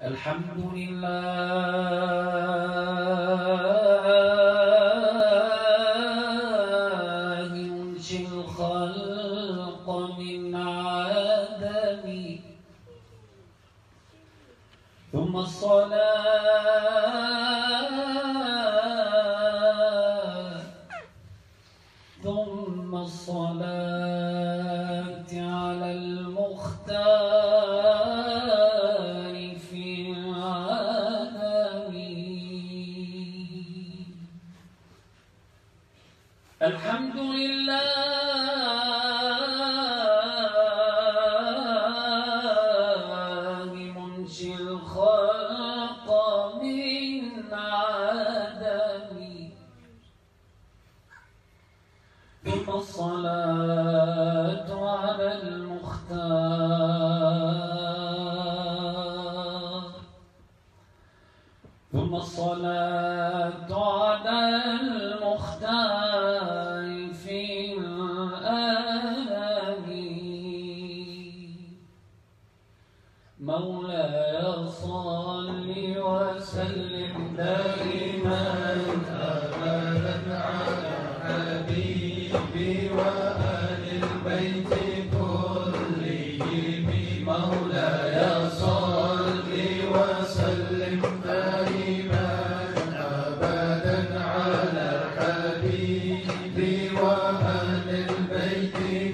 الحمد لله منشئ الخلق من عدم، ثم الصلاة على المختار في العالم. الحمد لله منشئ الخلق من عدم، ثم الصلاة على المختار، ثم الصلاة على المختار في الآلام. مولاي صل وسلم دائما أبدا على حبيبي وآل البيت كلهم. مولاي صل وسلم دائما أبدا على حبيبي وآل البيت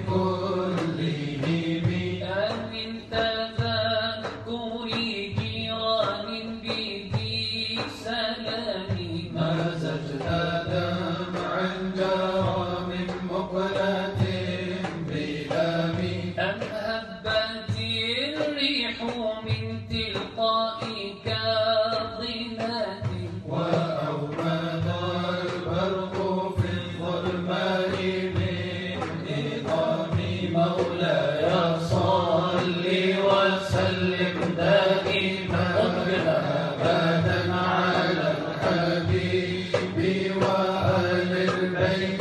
كلهم. أمن تذكر جيران بذي سلام، ما زجت دمعا جرى من مقلة بلام. أم هبت الريح من تلقاء كاظمات، وأومض البرق في الظلماء من نظام. مولاي صل وسلم دائما أبدا على الحبيب وآل البيت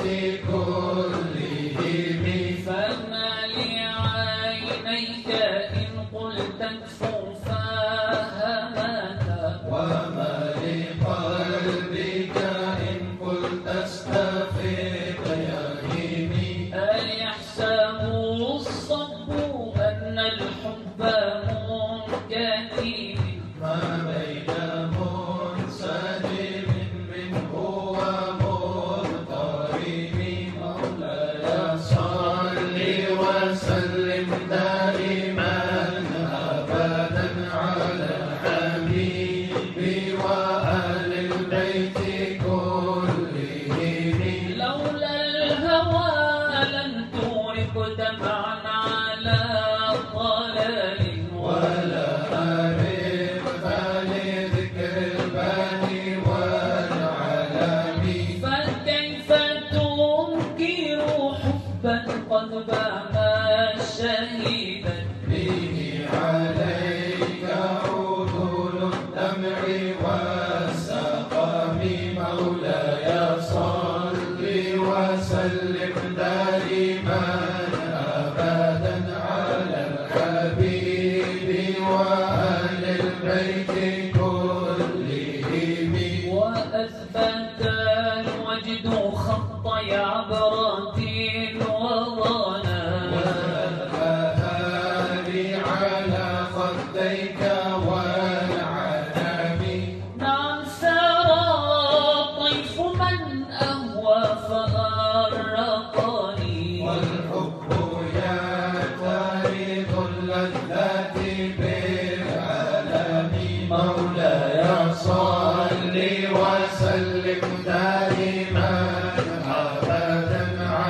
كلهم. فما لعينيك إن قلت فهمتا، وما لقلبك إن قلت استفق يهيمي. أيحسب الصب أن الحب منكتب، ما بين منسجم منه ومضطرب. مولاي صل وسلم دائما أبدا على الحبيب وآل البيت كلهم. لولا الهوى لن تورق دمعا على ضلال، ولا أرق لذكر الباني والعلام. فكيف تنكر حبا قد بان شهيدا به عليك عذول الدمع والسقام. مولاي صل وسلم دائما أبدا على الحبيب وآل البيت كلهم. وأثبت الوجد خط عبرات وظنا، والبهار على خديك والعنام. نعم سرى طيف من أهوى فأرقني، والحب يعترض اللذات بالعالم. مولاي صل وسلم دائما أبدا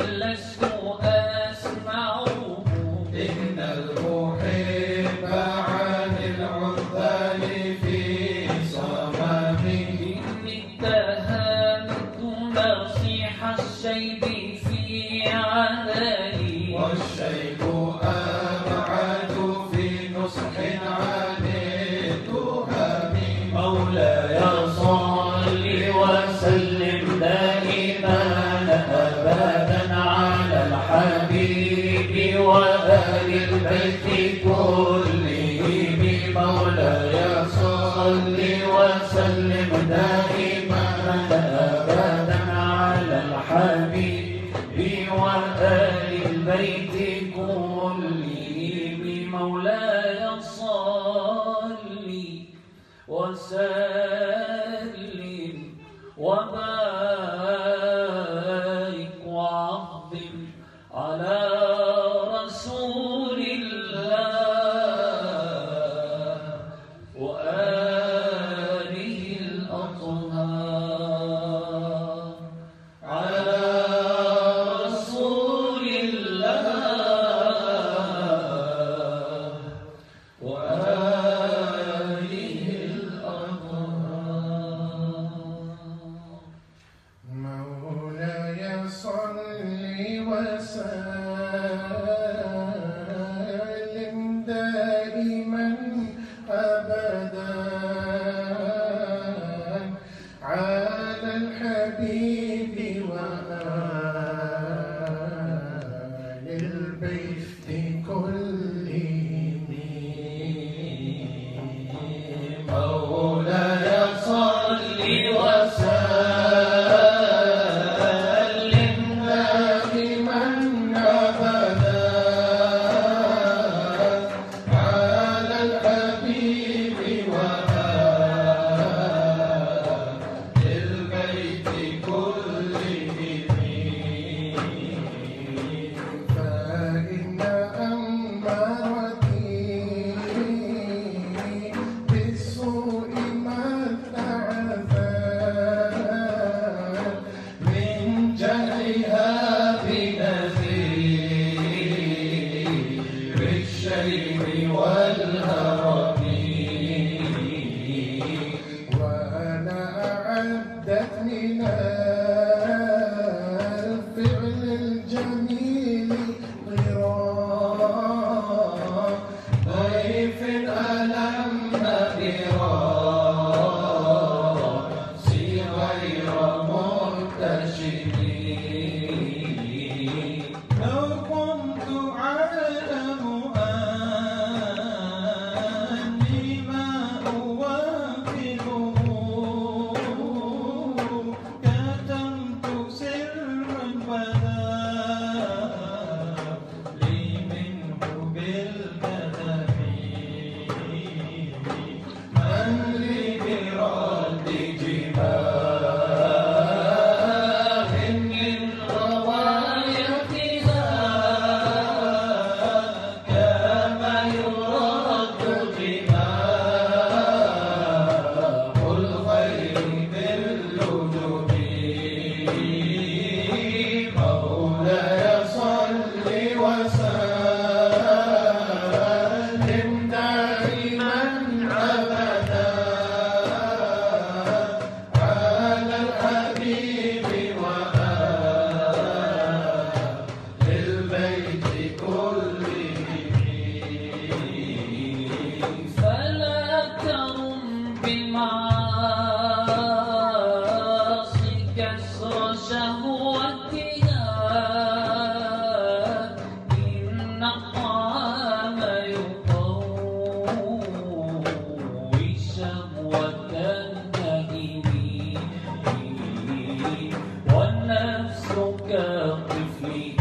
لست أسمعه. إن المحب عن العذال في صمامه. إني اتهمت نصيح الشيب في عذالي، والشيب أبعد في نصح عن التهم. مولاي صل وسلم دائما أبدا على الحبيب وآل البيت كلهم. مولاي صل وسلم دائما أبدا على الحبيب وآل البيت كلهم. مولاي صل وسلم وبارك وعظم على رسول الله وآله الأطهار. على رسول الله وآله الأطهار. مولاي صل وسلم دائما أبدا على الحبيب وآل البيت كلهم. مولاي صل وسلم دائما أبدا على الحبيب وآل البيت كلهم. فإن أمارتي بالسوء ما تعذر من جهلها بنذير الشيب والهرم. وأنا أعدت من الفعل الجميل ضرار ضيف ألم براسي غير مرتشم. لو كنت أعلم أني ما أوافقه كتمت سرا فلا لي منه بالكتم. من لي برد جباه من روايتها كما يرد جباه الخير باللجب. مولاي صل وسلم دائما أبدا على الحبيب وآل البيت كلهم. فلا ترم بالمعاصي كسر شهوتها. إن الطعام يقوي شهوة النائم، والنفس كطفله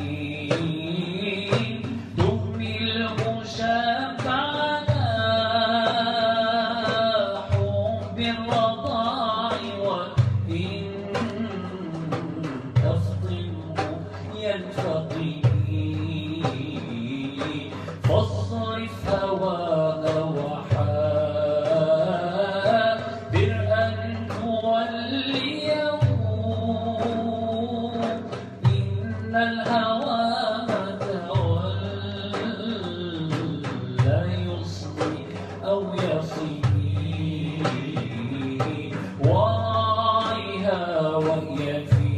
تهمله شاب على حب الرضاع. وإن تفطمه ينفطم. فاصرف هواها وحاذر أن توليه. إن الهوى تولى يصغي أو يصيب وراعيها وهي في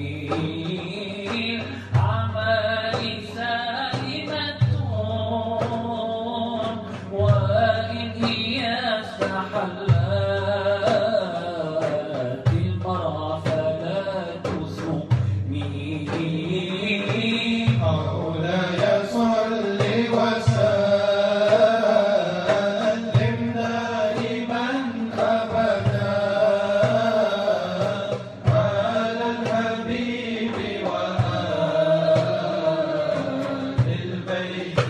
عمل سالمة وإن هي استحلت المرعى فلا تسميه مولاي صل وسلم دائما أبدا على الحبيب وآل البيت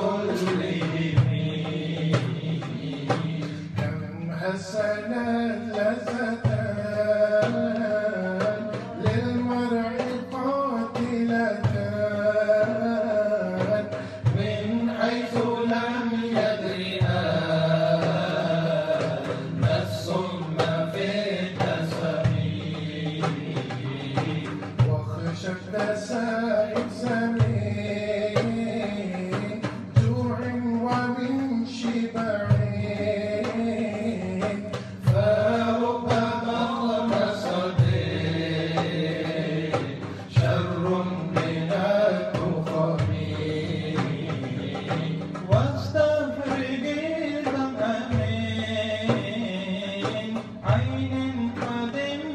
كلهم كم حسنت لذة للمرء قاتلة من حيث لم يدرها نفس ما في النسب واخشت نسائم سمين جوع ومن شبع فربما مصد شر من الكفر واستفرغ الدمع من عين قد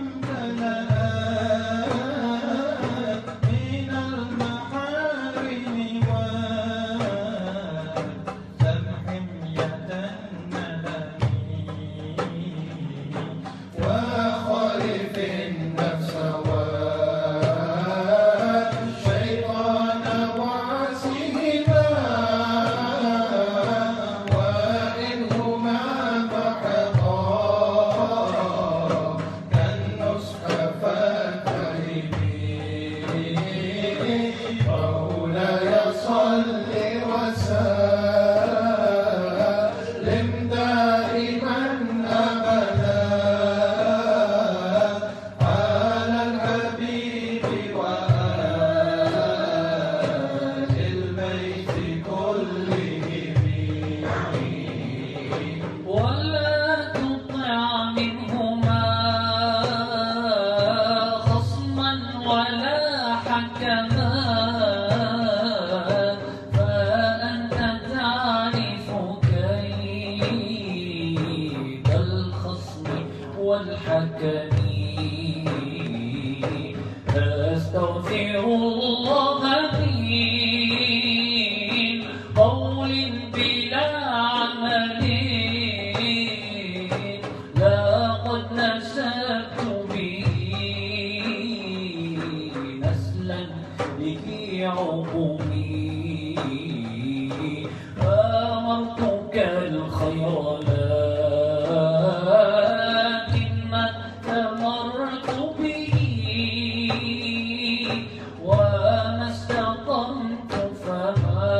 امتلأت من المحارم والسمح يتندم وخالف النفس والشيطان وعصيهما وإنهما محضا كالنصح فاتهمي مولاي صل وسلم دائما أبدا على الحبيب وآل البيت كلهم ولا تطع منهما خصما ولا حكما فأنت تعرف كيد الخصم والحكم أستغفر الله من قول بلا عمل لقد نسبت به نسلا به عقومي أمرتك الخير لكن ما أمرت به وما استقمت فما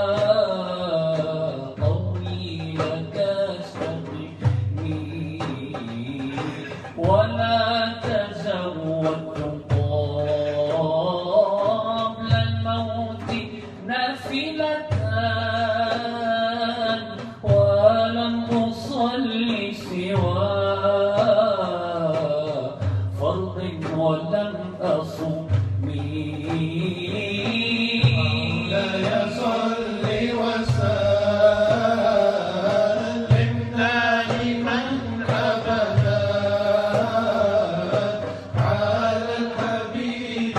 قولي لك استقمي ولا تزودت قبل الموت نافلة ولم أصلي سوى فرض ولم أصم مولاي صل وسلم دائما أبدا على الحبيب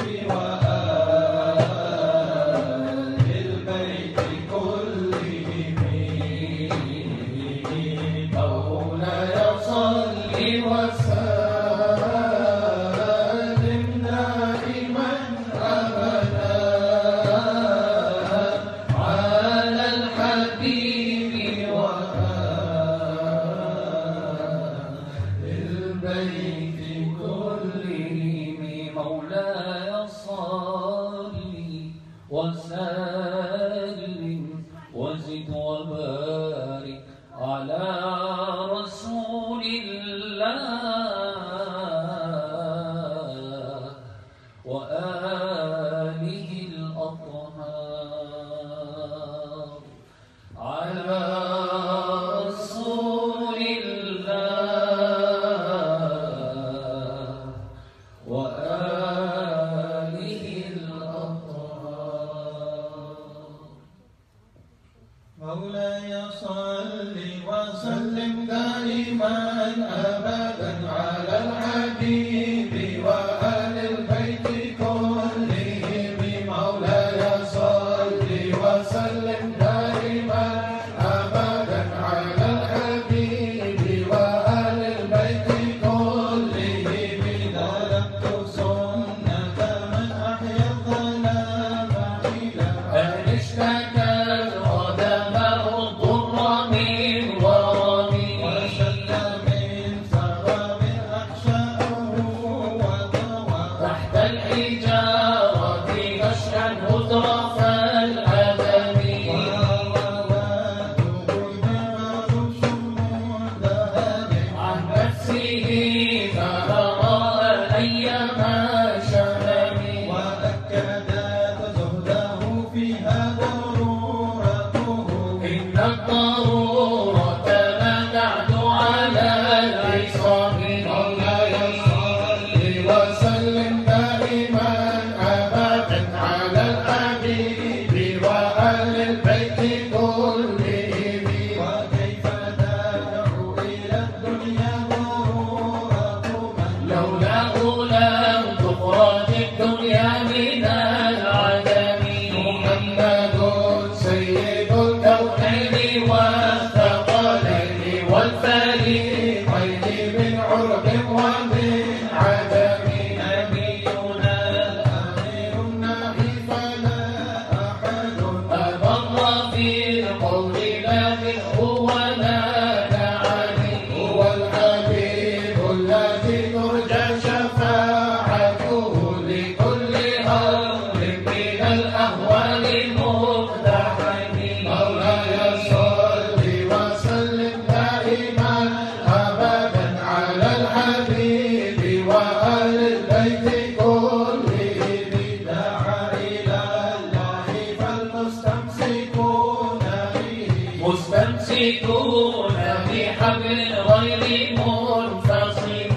وآل البيت كلهم مولاي صل وسلم دائما أبدا على الحبيب وآل البيت كلهم مولاي صل وسلم وزد وبارك على رسول الله وآله مولاي صل وسلم دائما أبدا على الحبيب وآل البيت كلهم. مولاي صل وسلم دائما أبدا على الحبيب وآل البيت كلهم. ظلمت سنة من أحيا الظلام إلى أن اشتكى قدمه الضر من ورمي وشل من ثغاب أحشاءه وطوى تحت الحجارة غشا مترف الأدم ورواه نار شموع ذهب عن نفسه فأراء أيما شمم وأكدت زهده فيها ضرورته. إن الضرورة لا تعد على العصام مولاي صل وسلم دائما أبدا على الحبيب وآل البيت كلهم. وكيف تدعو إلى الدنيا ضرورة من لولاه لم تخرج الدنيا من العدم محمد سيد الكونين والثقلين والفريقين من عرب ومن عدم. نبينا الأمير النبي فلا أحد أبر في القول لا منه ولا كعلي هو الحبيب الذي ترجى شفاعته لكل أمر من الأهوال مقتحم مولاي صل وسلم دائما أبدا على الحبيب وآل البيت كلهم. دعا إلى الله فالمستمسكون به مستمسكون بحبل غير منفصم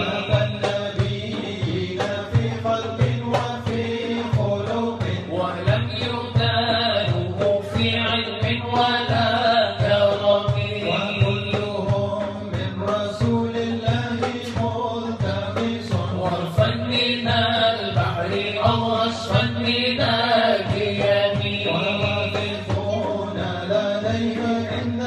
والنبيين في خلق وفي خلق ولم يدانه في علم ولا كرم وكلهم من رسول الله ملتمس غرفا من البحر أو رشفا من الديم وواقفون لديه عند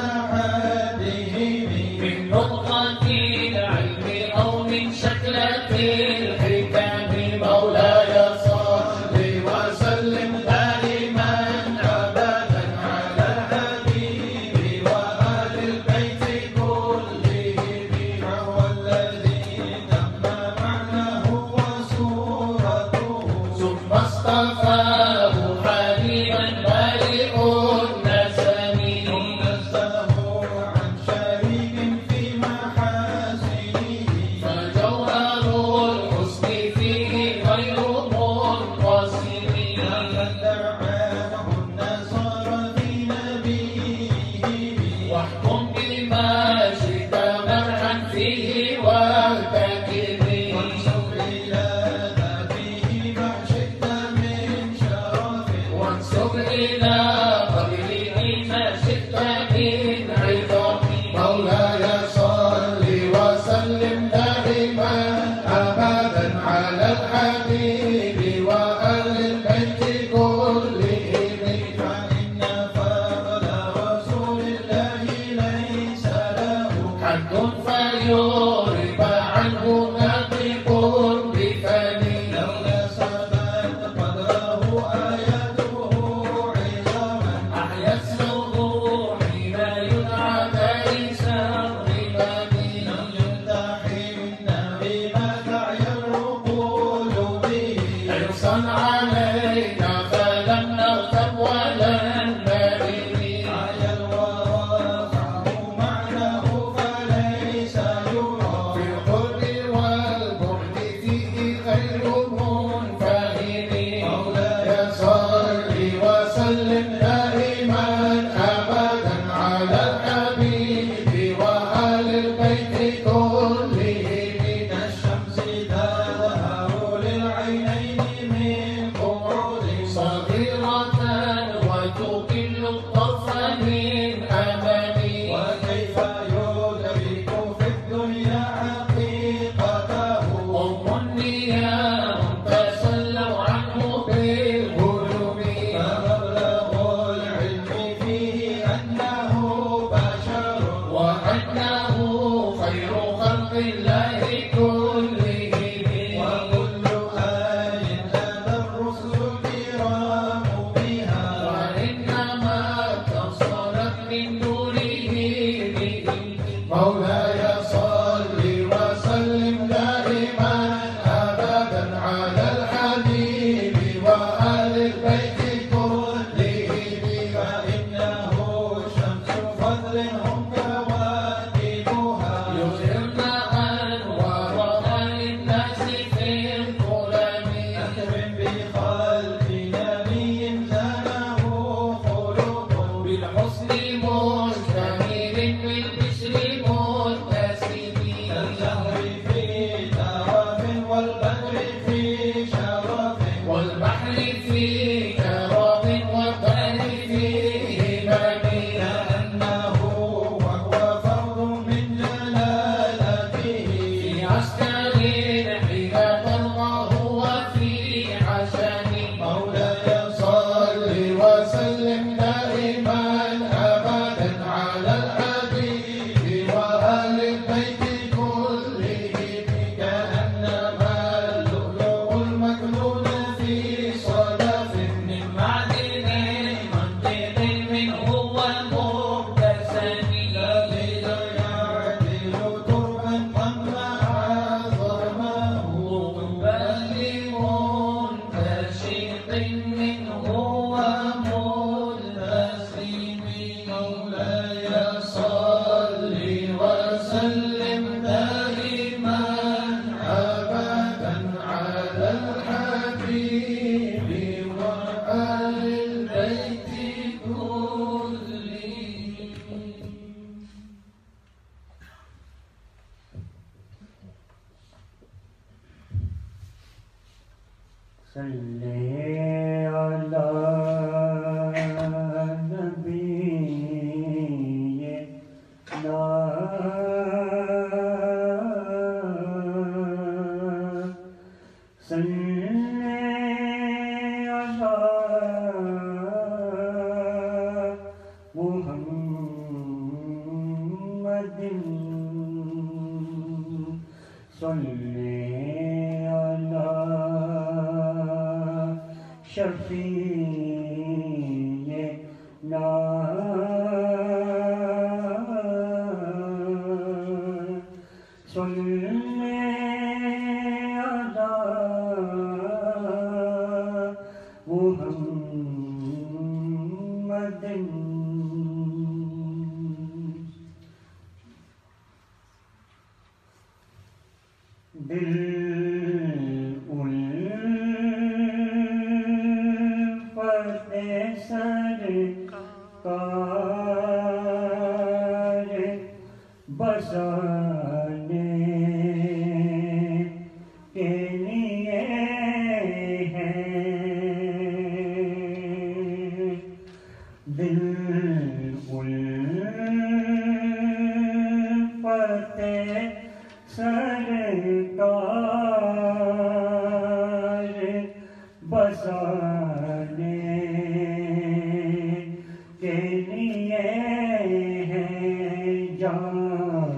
حدهم من نقطة العلم أو من شكلة الحكم مولاي صل وسلم دائما أبدا على الحبيب وآل البيت كلهم. هو الذي تم معناه وصورته ثم اصطفاه حليما بارئ النسم نزه عن شريك في محاسنه فجوهر الحسن فيه غير منقسم لقد دعاه النصارى في نبيه واحكم بما شئت مرحا فيه وارتكب وانسب إلى ذاته ما شئت من شرف وانسب إلى قبره ما شئت من عظم مولاي صل وسلم دائما أبدا على الحبيب وآل البيت كلهم. فإن فضل رسول الله ليس له حد فيرب عنه ناطق بفمه لولا سبت قدره آياته عظاما أحيا السرور حين يدعى ليس الرمم لم يمتحن بما تعيا العقول به حرصا علينا فلم نغتب ولم نرم عيا الورى فهموا معناه فليس يرى في القرب والبعد فيه غير منفهم مولاي صل وسلم دائما أبدا على الحبيب وآل البيت كلهم. كالشمس تظهر للعينين من قعود صغيرة وتقل الطرف من وسلم دائما أبدا على الحبيب وآل البيت كلهم كأنما اللؤلؤ المكنون في صدف من معدن منطق منه والمبتسم الذي لا يعدل تربا طمع عظمه بل منتشق منه وملتزم مولاي صل وسلم دائما أبدا على الحبيب وآل البيت كلهم. صلی علی نبینا صلی علی محمد صلی علی شفیعنا صلی علی محمد دل الفت سرکار بسانے کے لیے ہے دل الفت سرکار بسانے کے لیے ہے جان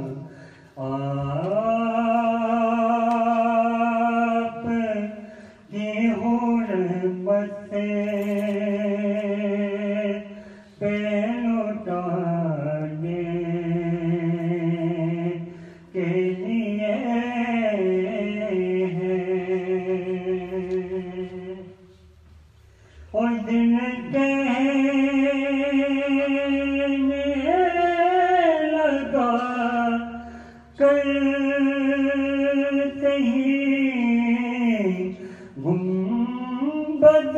آپ کی حرمت پہ لٹانے کے لیے ہے اور دل کہنے لگا کرتے ہی گنبد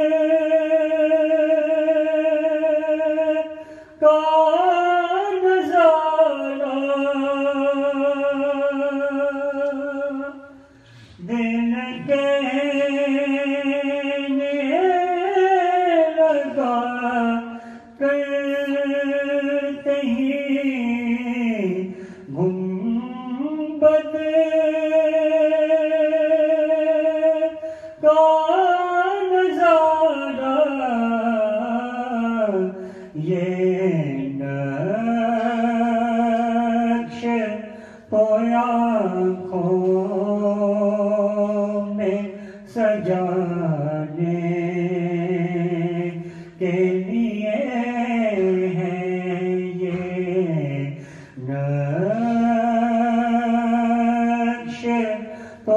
کا نظارہ دل کہنے لگا کرتے ہی گنبد کا نظارہ یہ نقش تو آنکھوں میں سجانے کے لیے ہے یہ نقش تو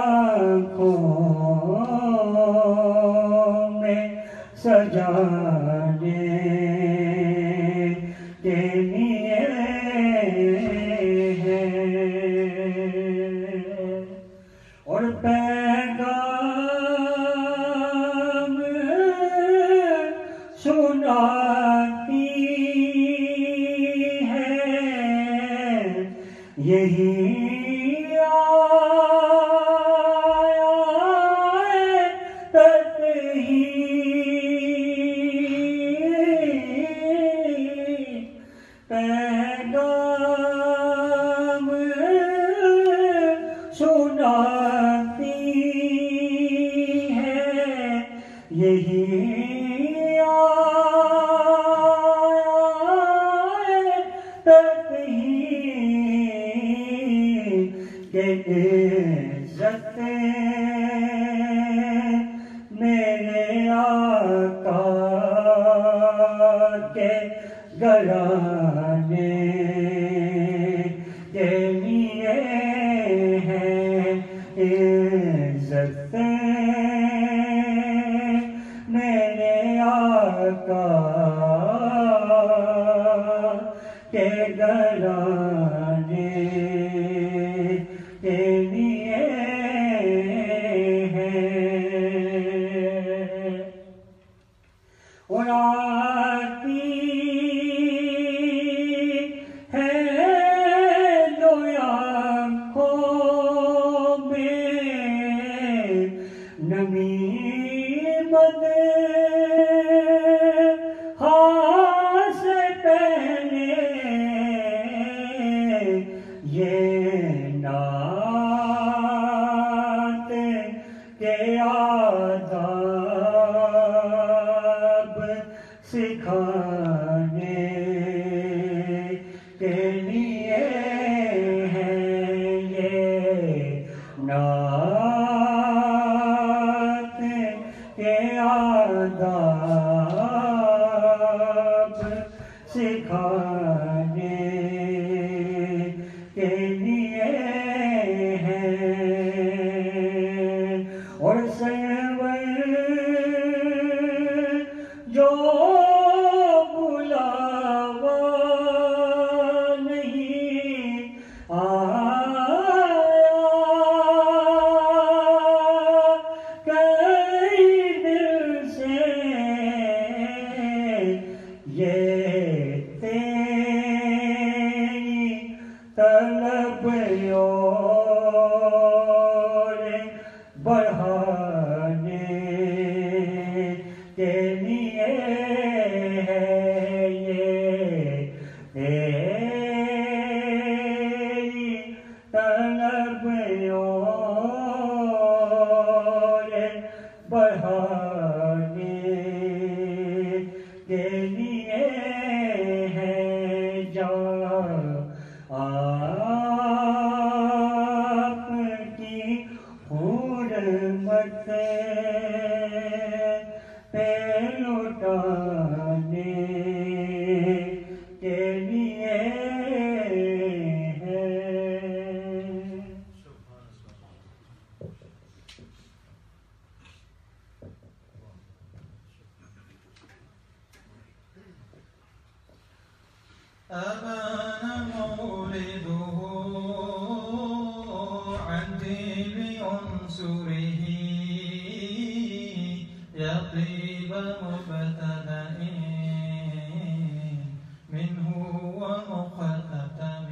آنکھوں میں سجانے کے لیے ہے اور پیغام سناتی ہے یہی آیت ہی پیغام سناتی ہے یہی آقا کے گھرانے کے لیے ہیں عزت میرے آقا کے گھرانے کے لیے اور آتی ہے دو آنکھوں میں نمی بد خاص پہنے یہ نعت کے آداب سکھانے کے لیے ہیں یہ نعت کے آداب سکھانے کے لیے ہیں اور سرور جو بلاوا نہیں آیا کئی دل سے یہ تیری طلب اور بڑھانے کے لیے ہے یہ تیری طلب اور بڑھانے کے لیے ہے جان آپ کی حرمت پہ لٹانے کے لیے ہے أبان مولده عن دين عنصره يطيب مبتدأ منه ومختتم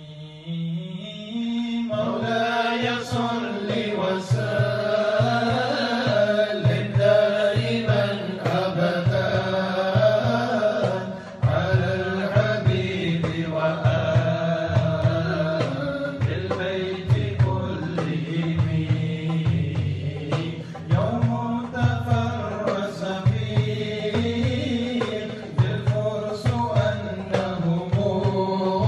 مولاي صل وسلم دائما أبدا على الحبيب وآل البيت كلهم يوم تفرس فيه بالفرس أنهم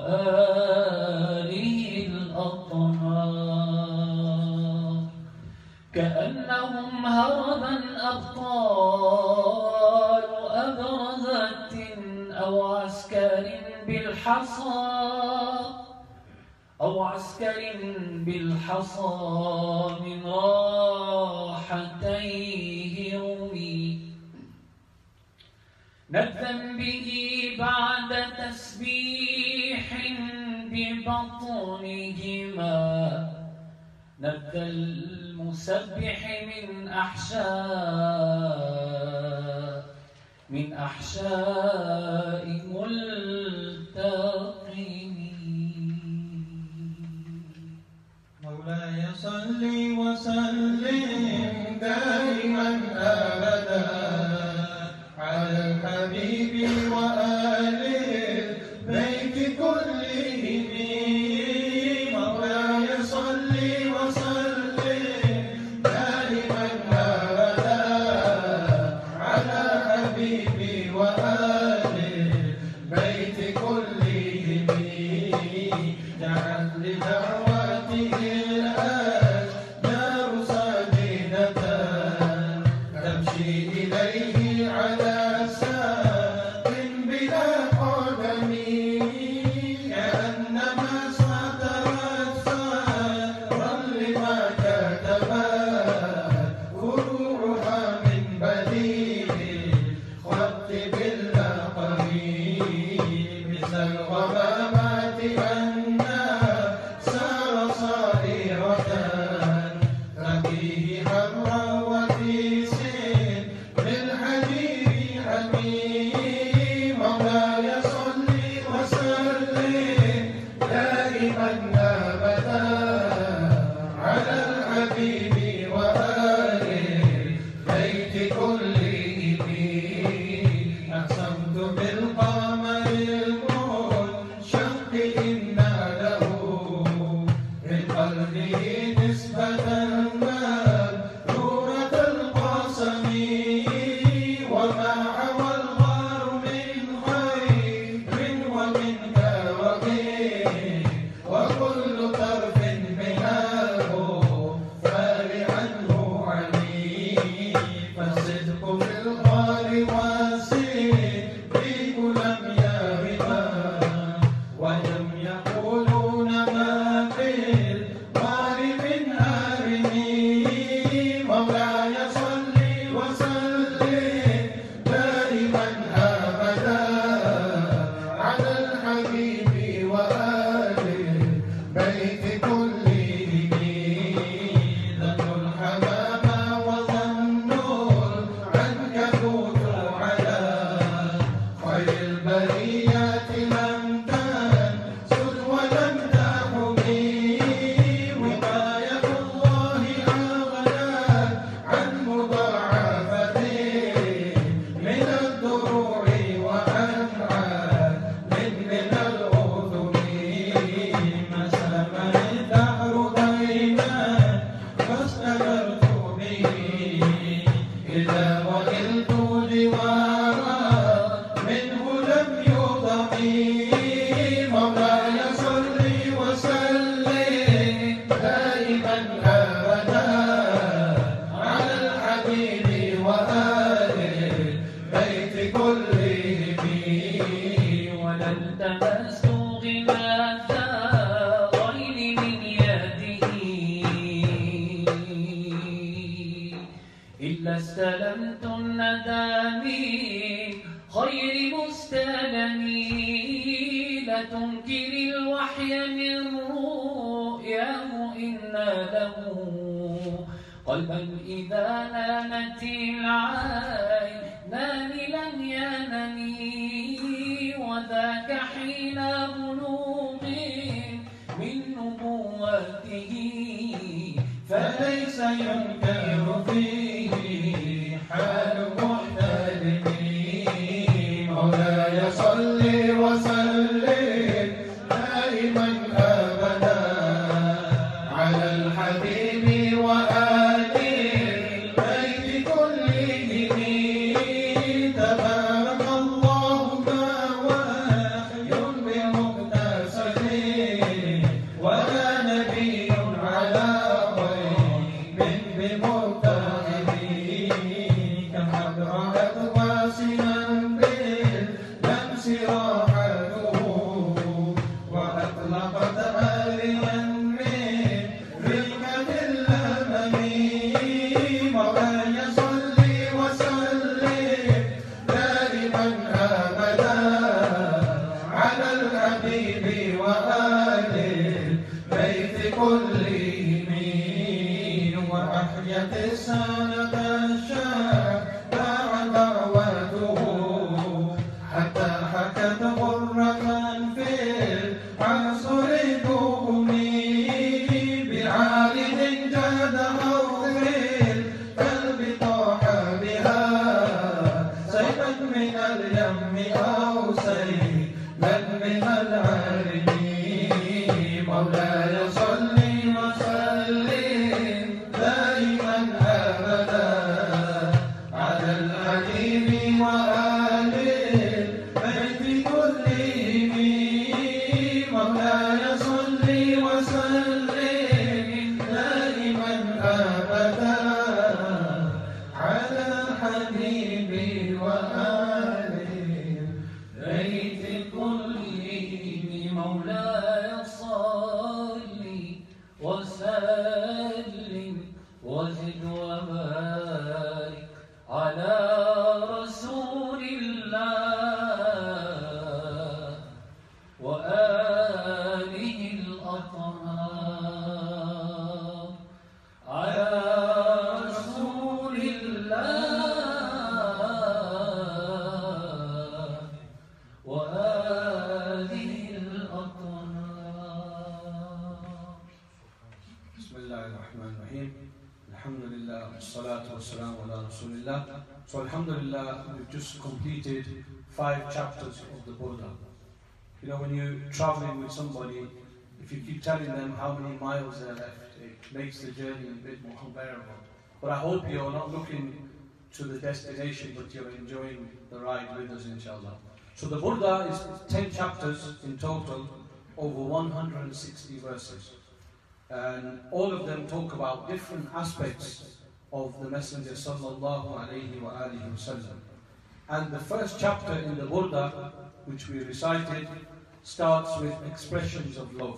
وآله الأطهار كأنهم هرما أبطال أبرزة أو عسكر بالحصى من راحتيه رمي نبذا به بعد تسبيح ببطنهما نبذ المسبح من أحشاء ملتقم مولاي صل وسلم دائما أبدا على الحبيب وآل البيت كلهم مولاي صل وسلم دائما أبدا على الحبيب وآل البيت كلهم جعل لدعوته الأشجار ساجدة تمشي إليه على ساق بلا قدم كأنما سطرت سطرا لما كتبت فروعها من بديع الخط بالأقم مثل الغمامات أنها سار صائرة تقيه حرا وكيس بالحديد حميم مولاي صل وسلم دائما أبدا على الحبيب وآله البيت كلهم أقسمت بالقمر المنشق إن له من قلبه نسبة نورة القسم وما حوى الغار من خير ومن كرم وكل طرف منه فارعا عليم فالصدق في الغار والصديق لم يرما وهم يقولون ما في الغار من هارم مولاي صل وسلم دائما أبدا على الحبيب وآل البيت كلهم ظن الحمام وظن العنكبوت على خير البريات لم تنسد ولم تحمي وقاية الله أغنى عن مضاعفة من الضروع وأنعام من الأذن ما سمع الدهر دائما فاستمرت به إذا وإلت جوارا منه لم يضمي مولاي صل وسلم دائما أبدا على الحبيب وآل البيت كلهم ولا التمست غنى الدارين من يده إلا استلمت الندى من خير مستلم لا تنكر الوحي من رؤياه إن له قلبا إذا نامت العينان لن ينمي وذاك حين بلوغ من نبوته فليس ينكر فيه حال محتلم مولاي صل وسلم دائما أبدا على الحبيب وآل البيت كلهم تبارك الله ما وحي بمقتسم salatu wassalamu ala rasulillah. So alhamdulillah, we've just completed 5 chapters of the Burda. You know, when you're traveling with somebody, if you keep telling them how many miles they're left, it makes the journey a bit more unbearable. But I hope you're not looking to the destination, but you're enjoying the ride with us, inshallah. So the Burda is 10 chapters in total, over 160 verses. And all of them talk about different aspects of the Messenger sallallahu alayhi wa alihi wasallam. And the first chapter in the Burda, which we recited, starts with expressions of love.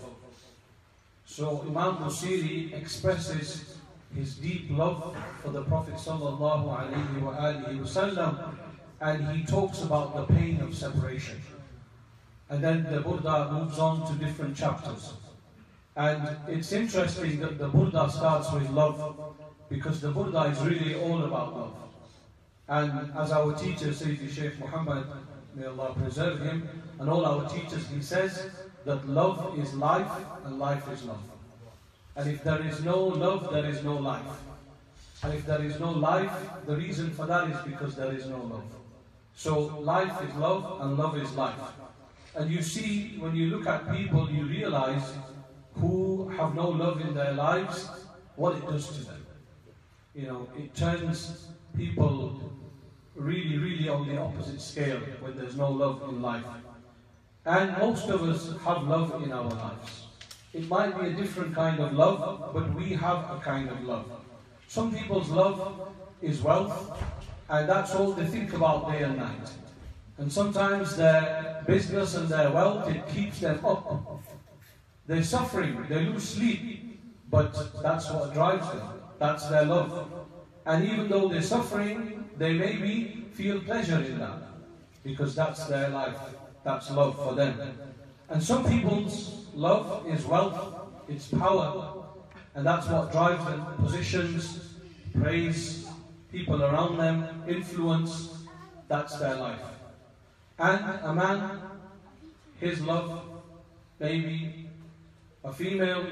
So Imam Busiri expresses his deep love for the Prophet sallallahu alayhi wa alihi wasallam, and he talks about the pain of separation. And then the Burda moves on to different chapters. And it's interesting that the Burda starts with love, because the Burda is really all about love. And as our teacher, Sayyidi Shaykh Muhammad, may Allah preserve him, and all our teachers, he says that love is life and life is love. And if there is no love, there is no life. And if there is no life, the reason for that is because there is no love. So life is love and love is life. And you see, when you look at people, you realize who have no love in their lives, what it does to them. You know, it turns people really, really on the opposite scale when there's no love in life. And most of us have love in our lives. It might be a different kind of love, but we have a kind of love. Some people's love is wealth, and that's all they think about day and night. And sometimes their business and their wealth, it keeps them up. They're suffering, they lose sleep, but that's what drives them. That's their love. And even though they're suffering, they maybe feel pleasure in that, because that's their life. That's love for them. And some people's love is wealth, it's power, and that's what drives them. Positions, praise, people around them, influence, that's their life. And a man, his love, maybe a female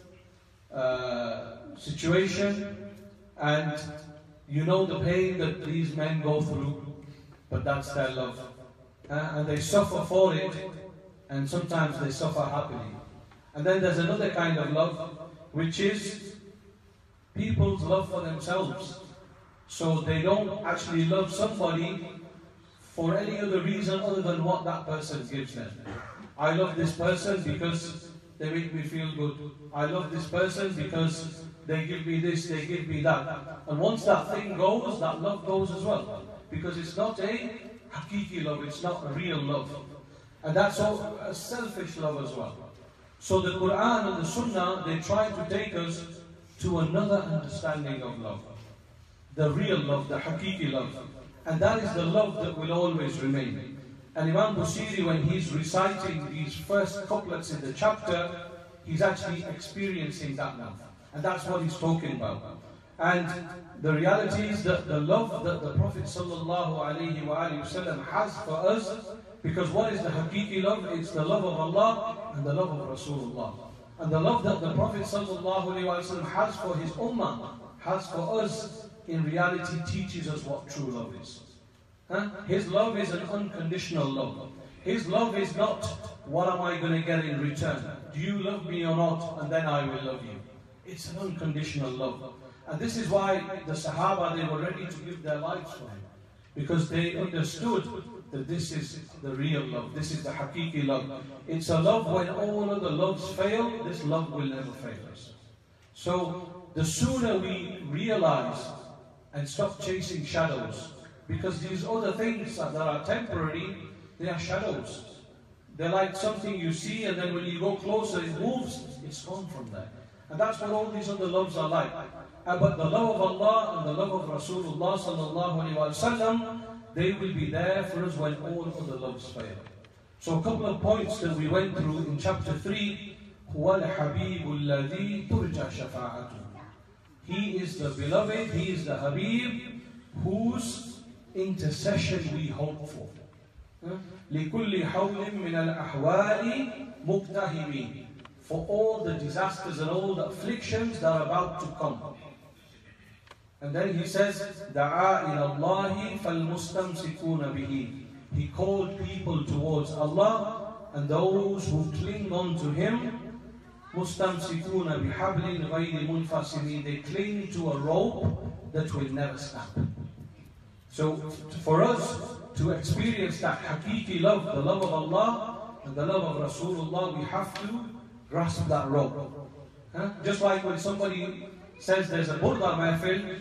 situation, and you know the pain that these men go through, but that's their love. And they suffer for it, and sometimes they suffer happily. And then there's another kind of love, which is people's love for themselves. So they don't actually love somebody for any other reason other than what that person gives them. I love this person because they make me feel good. I love this person because they give me this, they give me that. And once that thing goes, that love goes as well. Because it's not a hakiki love, it's not a real love. And that's all a selfish love as well. So the Quran and the Sunnah, they try to take us to another understanding of love. The real love, the hakiki love. And that is the love that will always remain. And Imam Busiri, when he's reciting these first couplets in the chapter, he's actually experiencing that love. And that's what he's talking about. And the reality is that the love that the Prophet ﷺ has for us, because what is the hakiki love? It's the love of Allah and the love of Rasulullah. And the love that the Prophet ﷺ has for his ummah, has for us, in reality teaches us what true love is. His love is an unconditional love. His love is not, what am I going to get in return? Do you love me or not? And then I will love you. It's an unconditional love. And this is why the Sahaba, they were ready to give their lives for him. Because they understood that this is the real love. This is the hakiki love. It's a love when all other loves fail, this love will never fail us. So the sooner we realize and stop chasing shadows, because these other things that are temporary, they are shadows. They're like something you see, and then when you go closer, it moves, it's gone from there. And that's what all these other loves are like. But the love of Allah and the love of Rasulullah sallallahu alaihi wasallam, they will be there for us when all other loves fail. So a couple of points that we went through in chapter 3, هُوَ الْحَبِيبُ الَّذِي تُرْجَى شَفَاعَتُهُ. He is the beloved, he is the Habib, whose intercession we hope for. لِكُلِّ حَوْلٍ مِّنَ الْأَحْوَالِ مُقْتَهِمِينَ. For all the disasters and all the afflictions that are about to come. And then he says, دَعَا إِلَى اللَّهِ فَالْمُسْتَمْسِكُونَ بِهِ. He called people towards Allah, and those who cling on to Him, مُسْتَمْسِكُونَ بِحَبْلٍ غَيْرِ مُنْفَصِمٍ. They cling to a rope that will never snap. So for us to experience that hakiki love, the love of Allah and the love of Rasulullah, we have to grasp that rope. Just like when somebody says there's a Burda mahfil,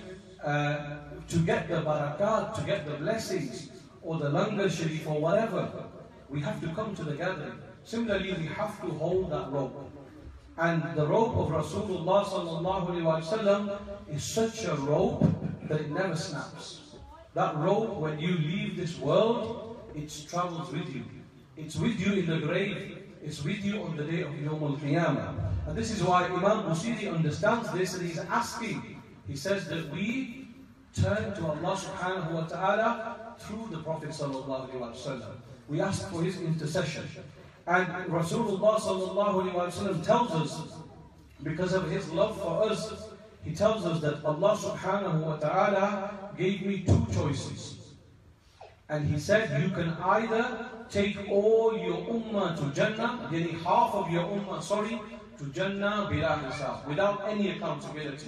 to get the barakat, to get the blessings, or the langar sharif or whatever, we have to come to the gathering. Similarly, we have to hold that rope. And the rope of Rasulullah sallallahu alaihi wasallam is such a rope that it never snaps. That rope, when you leave this world, it travels with you. It's with you in the grave. It's with you on the day of Yawm al-Qiyamah. And this is why Imam Busiri understands this, and he's asking. He says that we turn to Allah subhanahu wa ta'ala through the Prophet sallallahu alaihi wasallam. We ask for his intercession. And Rasulullah sallallahu alaihi wasallam tells us, because of his love for us, he tells us that Allah subhanahu wa ta'ala gave me two choices. And he said, you can either take all your ummah to Jannah, yani half of your ummah, to Jannah bila hisab, without any accountability.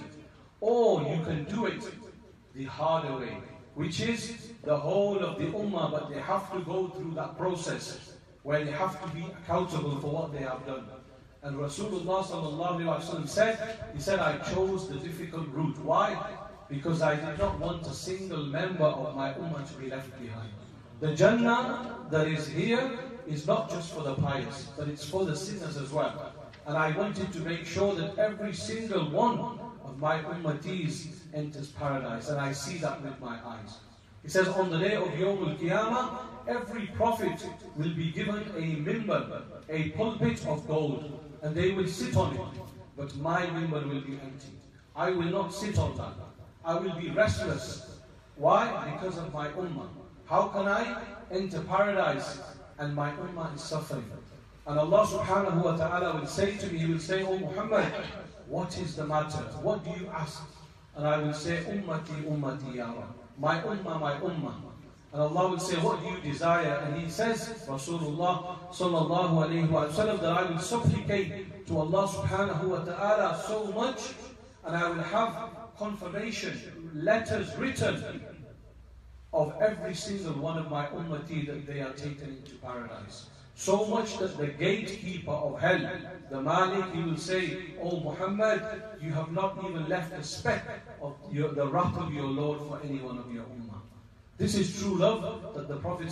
Or you can do it the harder way, which is the whole of the ummah, but they have to go through that process where they have to be accountable for what they have done. And Rasulullah sallallahu alaihi wasallam said, he said, I chose the difficult route. Why? Because I did not want a single member of my ummah to be left behind. The Jannah that is here is not just for the pious, but it's for the sinners as well. And I wanted to make sure that every single one of my ummatees enters paradise, and I see that with my eyes. He says, on the day of Yawm al-Qiyamah, every prophet will be given a mimbar, a pulpit of gold, and they will sit on it. But my mimbar will be empty. I will not sit on that. I will be restless. Why? Because of my ummah. How can I enter paradise and my ummah is suffering? And Allah subhanahu wa ta'ala will say to me, He will say, Oh Muhammad, what is the matter? What do you ask? And I will say, Ummati, Ummati, Ya Rab. My ummah, my ummah. And Allah will say, what do you desire? And He says, Rasulullah sallallahu alayhi wa sallam, that I will supplicate to Allah subhanahu wa ta'ala so much, and I will have confirmation, letters written of every single one of my ummati that they are taken into paradise. So much that the gatekeeper of hell, the Malik, he will say, Oh Muhammad, you have not even left a speck of the wrath of your Lord for any one of your ummah. This is true love that the Prophet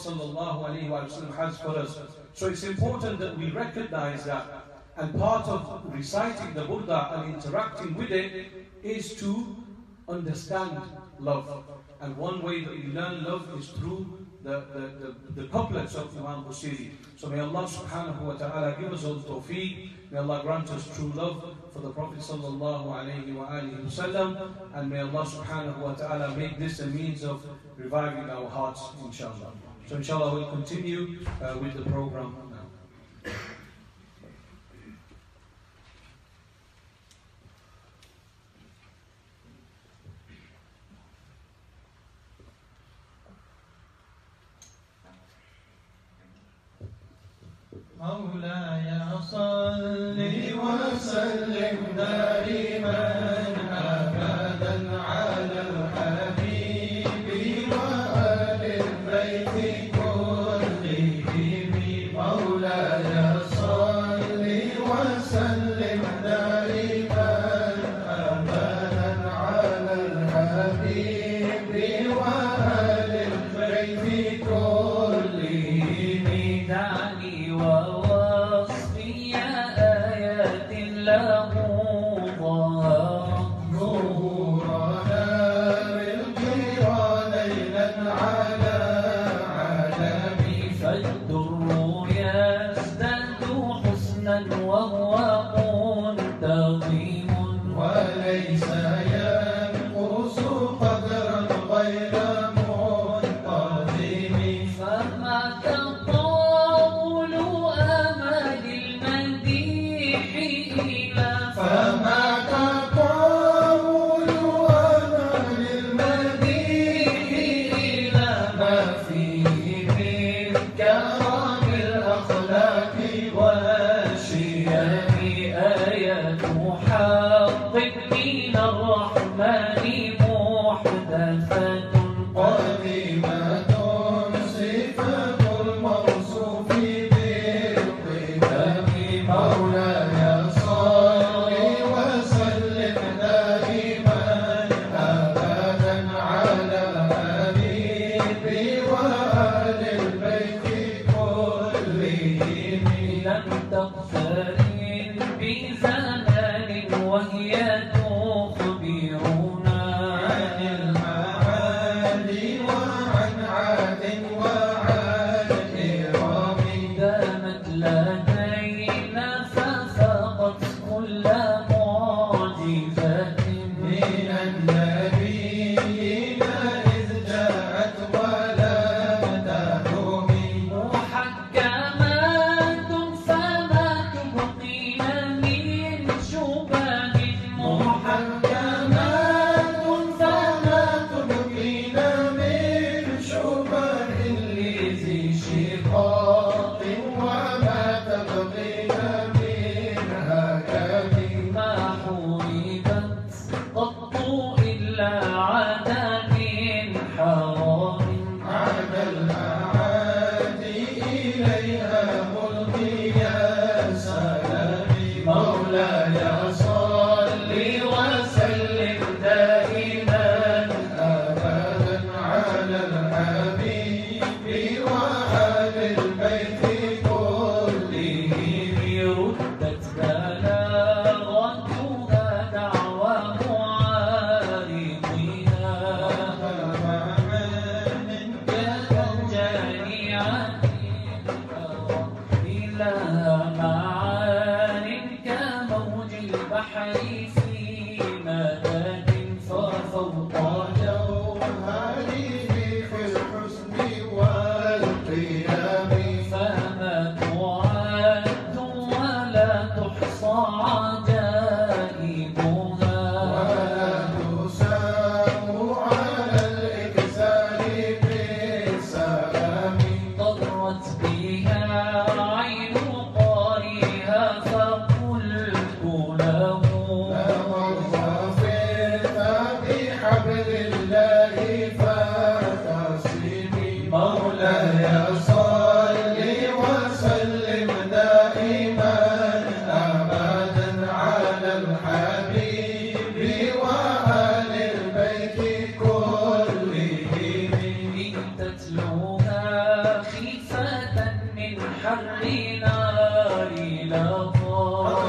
ﷺ has for us. So it's important that we recognize that. And part of reciting the Burda and interacting with it is to understand love. And one way that we learn love is through the couplets of Imam Busiri. So may Allah subhanahu wa ta'ala give us all tawfiq. May Allah grant us true love for the Prophet sallallahu alayhi wa alihi wasallam. And may Allah subhanahu wa ta'ala make this a means of reviving our hearts, inshallah. So inshallah we'll continue with the program now. مولاي صل وسلم دائما أبدا على الحبيب وآل البيت كلهم مولاي صل وسلم دائما أبدا على الحبيب وآل البيت كلهم دعني ووصفي آيات له ظهورنا بالقرى ليلا على عالمي فالدر يسري لم تقترن بزمان وهي تخبرنا عن المعالي وعن عاد وعن إرام دامت لدينا ففاقت كل معجزة من النبيين إذ جاءت ولم تدوم محكمات فما تبقين من شبه محكمات فما تبقين من شبه لذي شقاق وما تبغين منها كافٍ ما حوربت قط إلا عدا من حرام عاد الأعادي إليها ملقيا سلامي مولاي صل وسلم دائما أبدا على الحبيب وآل البيت كلهم ردت بلاغتها دعوى معارضها إلى معان كموج البحر في مدد ففوق جوهري في الحسن والقيام فما تعد ولا تحصى عجائبها ولا تسام على الإكسار بالسلام ضرت بها عين قارئها فقلت له وظفرت بحبل الله فاعتصمي مولاي صل وسلم دائما أبدا على الحبيب وآل البيت كلهم إن تتلوها خيفة من حر نار لظى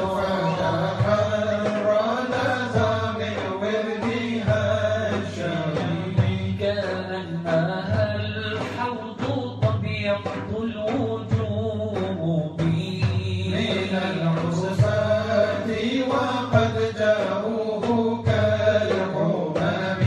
كأنها الحوض تبيض الوجوه به من العصفات وقد جاءوه كالحمام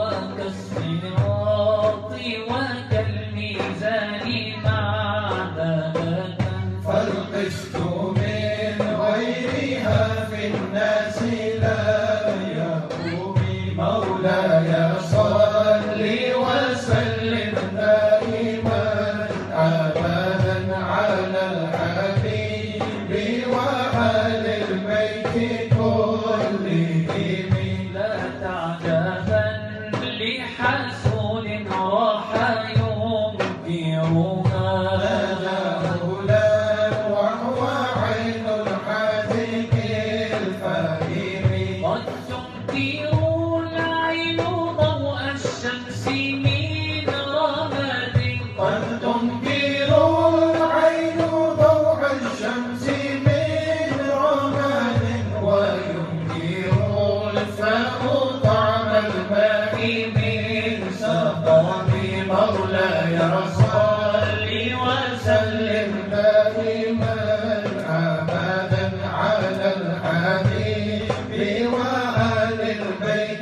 وكالصراط وكالميزان معدنة فالقسط من غيرها في الناس لا يقوم مولاي صل وسلم دائما أبدا على الحبيب وآل البيت كلهم لا تعجبا لحسود راح ينكرها هدى وهو عين الحاتم الفهيم قد تنكر العين ضوء الشمس من رمد قد تنكر العين ضوء الشمس من رماد وينكر الفم طعم الماء من سقم مولاي صل وسلم دائما أبدا على الحبيب وآل البيت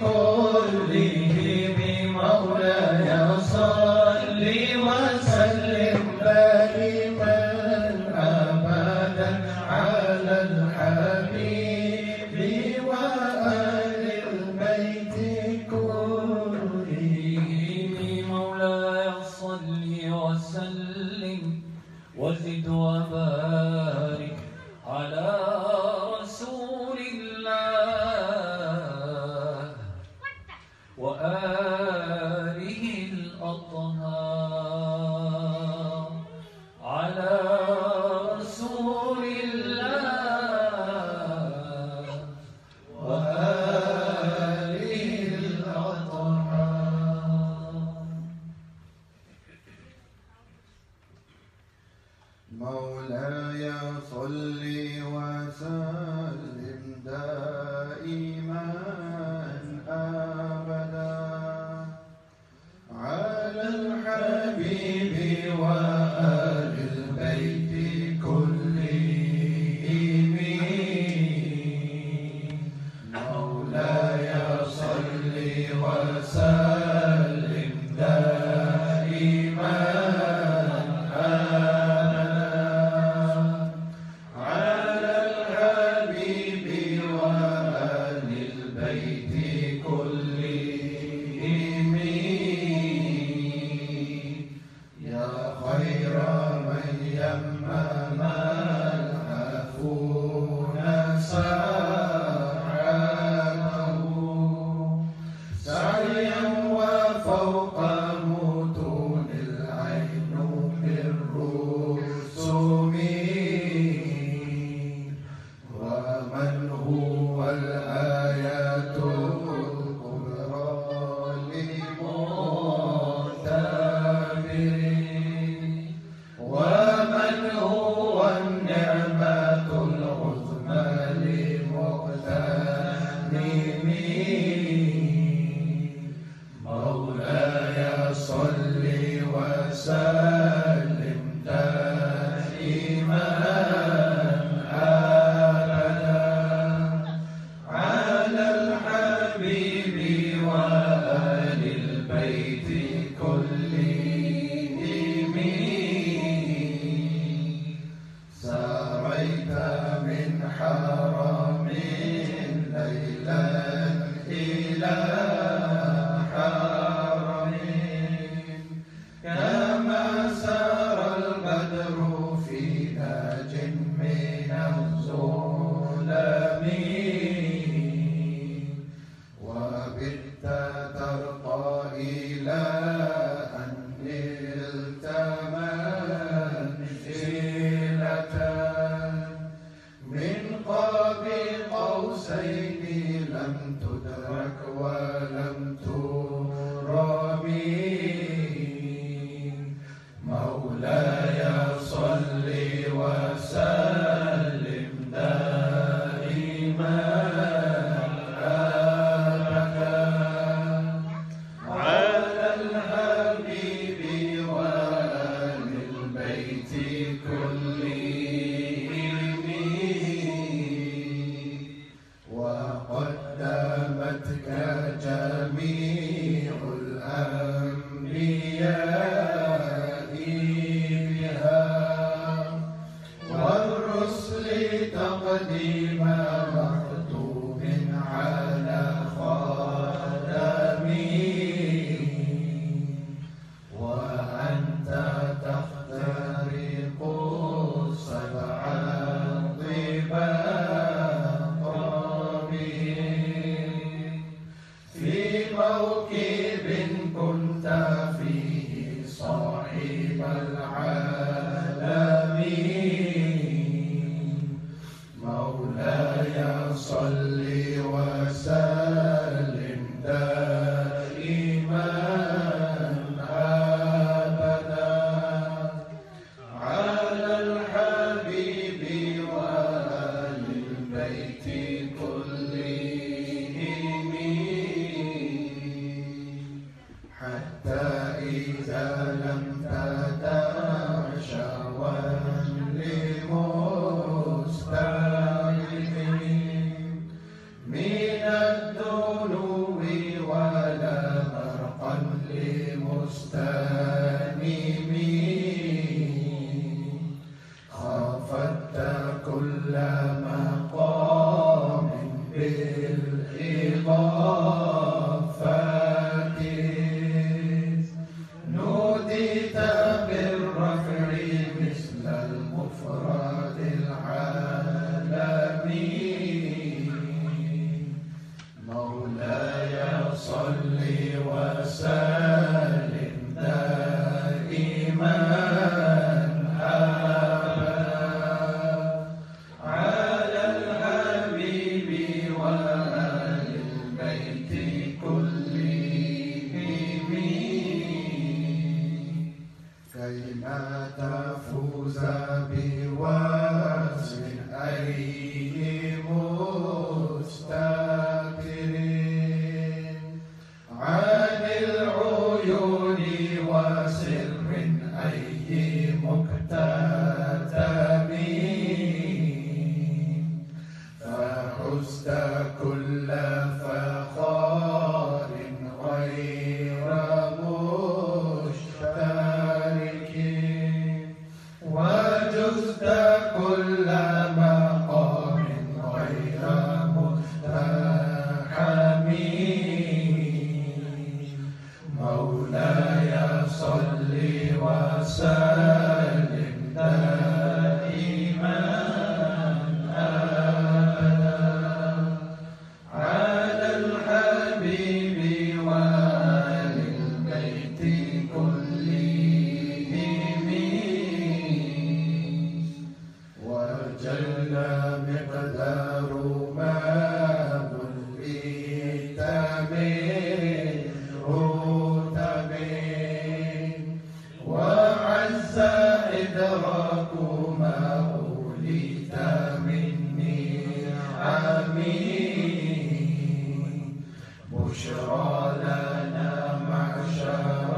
كلهم مولاي صل وسلم دائما أبدا على الحبيب وآل البيت كلهم مولاي صل وسلم وزد وبارك على رسول الله وآله الأطهار على رسول الله وآله الأطهار. مولاي صليت من حرم ليلا إلى حرم كما سار البدر في ناج من الظلم وبت ترقى إلى أن نلت منزلة من قاب قوسين لم تدرك ولم ترمي مولاي صل وسلم دائما أبدا على الحبيب وآل البيت كلهم وقدمتك جميع الأنبياء بها والرسل تقديم مكتوب على خاتمه وأنت تخترق سبع طباق به في موكب كنت فيه صاحب العالمين مولاي صل وسلم دائما أبدا على الحبيب وآل البيت كلهم حتى إذا لم تدع شهوا لمستعلم من الدنو ولا برقا لمستنم خافت كل مقام بالإضافة نوديت بالرفع مثل المفرد العالمي مولاي صل وسلم دائما أبدا على الحبيب وآل البيت كلهم كيما تفوز بوصف أي مستكبر عن العيون وسر أي مكتتم فحزت كل فخار غير مشترك وجزت كل مقام غير مقتحم مولاي صل وسلم دائما أبدا على الحبيب وآل البيت كلهم وجل مقدار ما وليت من رتب وعز إدراك ما وليت من نعم بشرى لنا معشر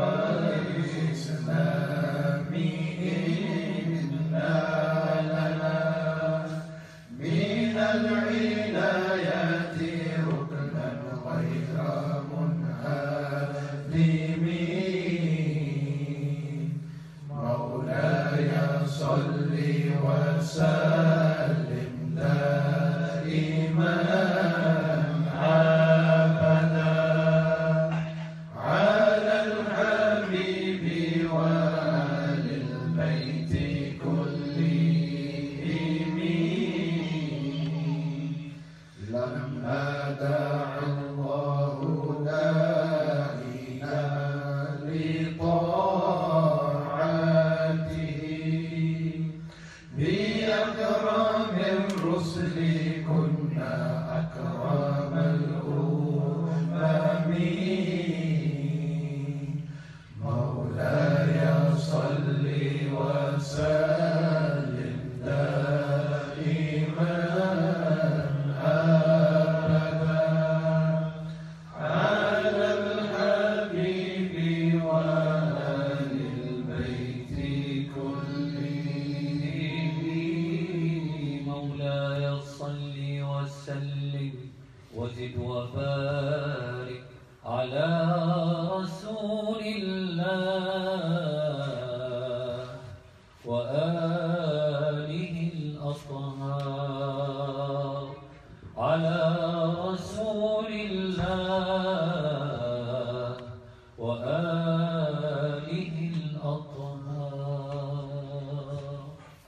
الإسلام إنا لنا من العنايات ركنا غير منهدم مولاي صل وسلم أكرم الرسل كنا أكرم الأمم مولاي صل وسلم دائما أبدا على الحبيب وآل البيت كلهم مولاي صل وسلم وزد وبارك على رسول الله وآله الأطهار على رسول الله وآله الأطهار.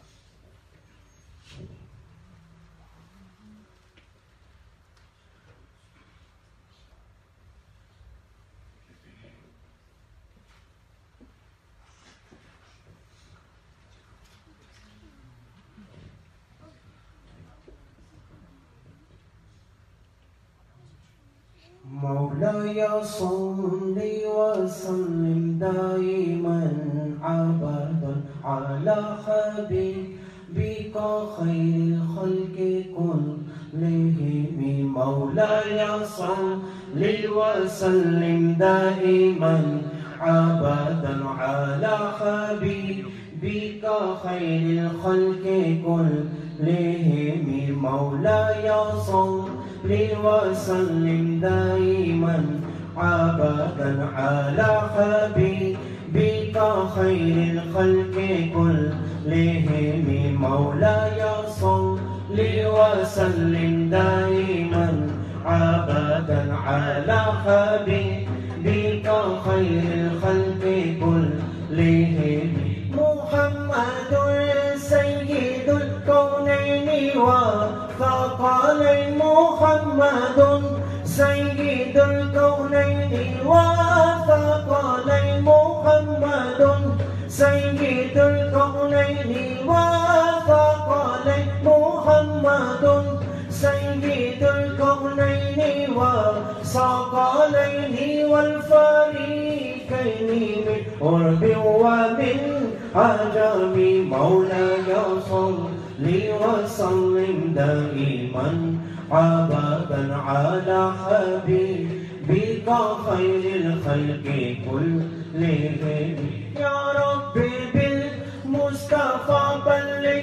مولاي صل وسلم دائما أبدا على حبيبك خير الخلق كلهم مولاي صل وسلم دائما أبدا على حبيبك خير الخلق كلهم مولاي صل وسلم دائما أبدا على حبيبك خير الخلق كلهم مولاي صل وسلم دائما أبدا على حبيبك خير الخلق كلهم محمد سيد الكونين وثقلين محمد سيد الكونين وثقلين محمد سيد الكونين وثقلين محمد سيد الكونين وثقلين والفريقين من قرب ومن عجم مولاي صل وسلم دائما أبدا على حبيبك خير الخلق كلهم يا ربي بالمصطفى بلغ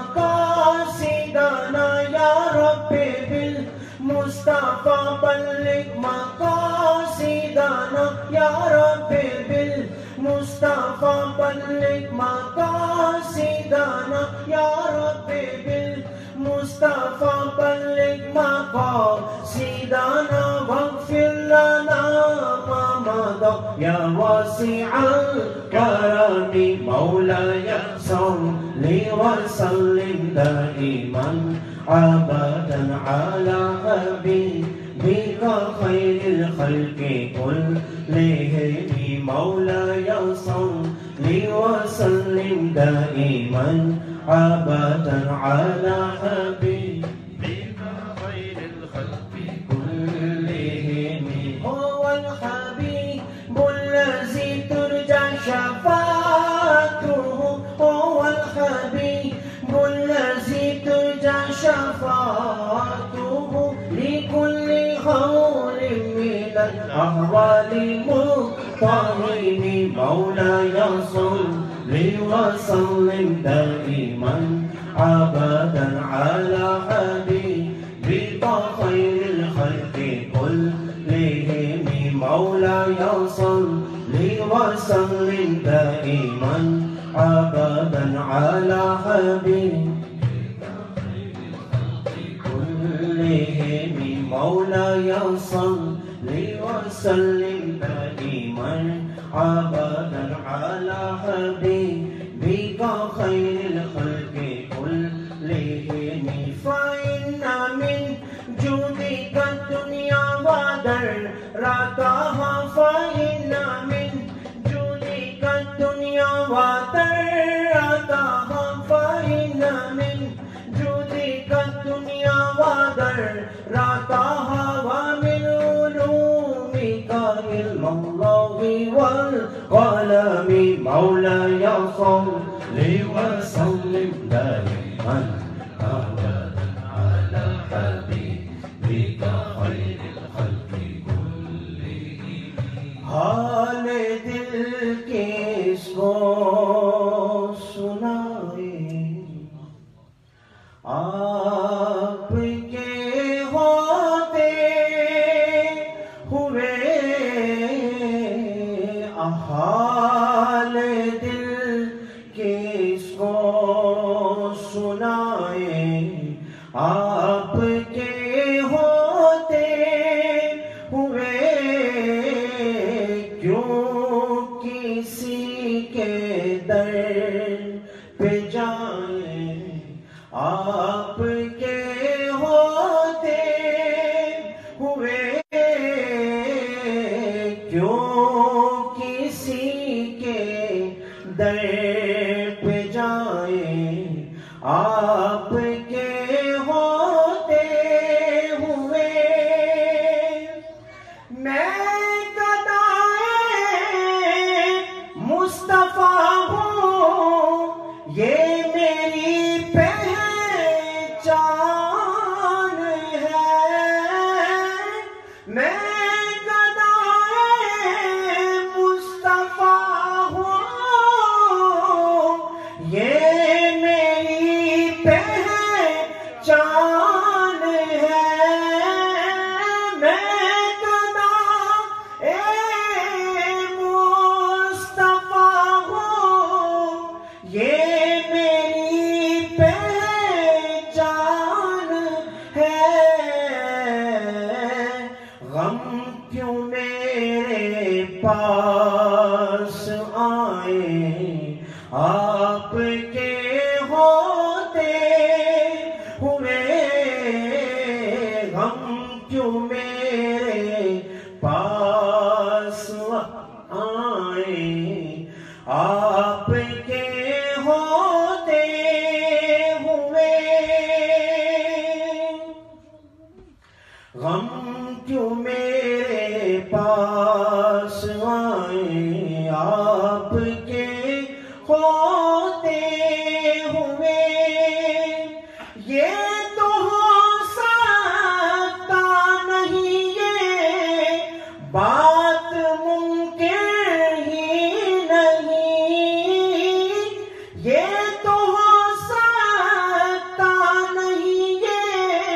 مقاصدنا يا ربي بالمصطفى بلغ مقاصدنا يا ربي بالمصطفى بلغ مقاصدنا يا ربي بالمصطفى بلغ مقاصدنا واغفر لنا ما مضى يا واسع الكرم مولاي صل وسلم دائما أبدا على حبيبك خير الخلق كلهم مولاي صل وسلم دائما أبدا على حبيبك خير الخلق كلهم هو الحبيب الذي ترجى شفاعته هو الحبيب الذي ترجى شفاعته لكل حول من الأهوال مضطرب مولاي صل وسلم دائما أبدا على حبيبك خير الخلق كلهم مولاي صل وسلم دائما أبدا على حبيبك خير الخلق كلهم مولاي صل وسلم دائما أبدا على حبيبك خير الخلق كلهم فإن من جودك الدنيا وضرتها فإن من جودك الدنيا وضرتها فإن من راتها ومن علومك علم الله والقلم مولاي صل وسلم دائما أبدا على حبيبك خير الخلق كلهم حال دل کس کو سنائے آپ کے ہوتے ہوئے حال دل کس کو سنائے آپ کے ہوتے ہوئے کیوں کسی کے در پہ جائیں آپ کے ہوتے ہوئے کیوں کسی کے در پہ جائیں آپ کے ہوتے ہوئے میں گدائے مصطفیٰ ہوں یہ میری پہچان ہے میں گدائے مصطفیٰ ہوں یہ میری پہچان ہے میں گدائے مصطفیٰ ہوں یہ میری پہچان ہے غم کیوں میرے پاس آئے آپ کے ہوتے ہوئے غم کیوں میرے پاس آئے آپ کے ہوتے ہوئے غم کیوں میرے پاس آئے آپ کے ہوتے ہوئے یہ تو ہو سکتا نہیں یہ بات ممکن ہی نہیں یہ تو ہو سکتا نہیں یہ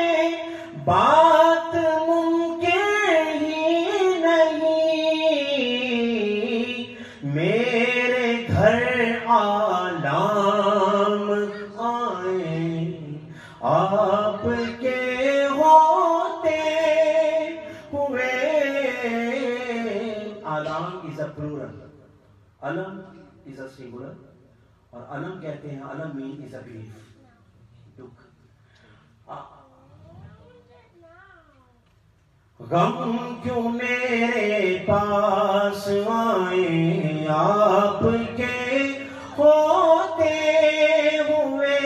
بات ممکن ہی نہیں میرے گھر عالم آئے آپ کے ہوتے ہوئے عالم is a plural علم is a singular اور علم کہتے ہیں علم mean is a belief دکھ غم کیوں میرے پاس آئے آپ کے ہوتے ہوئے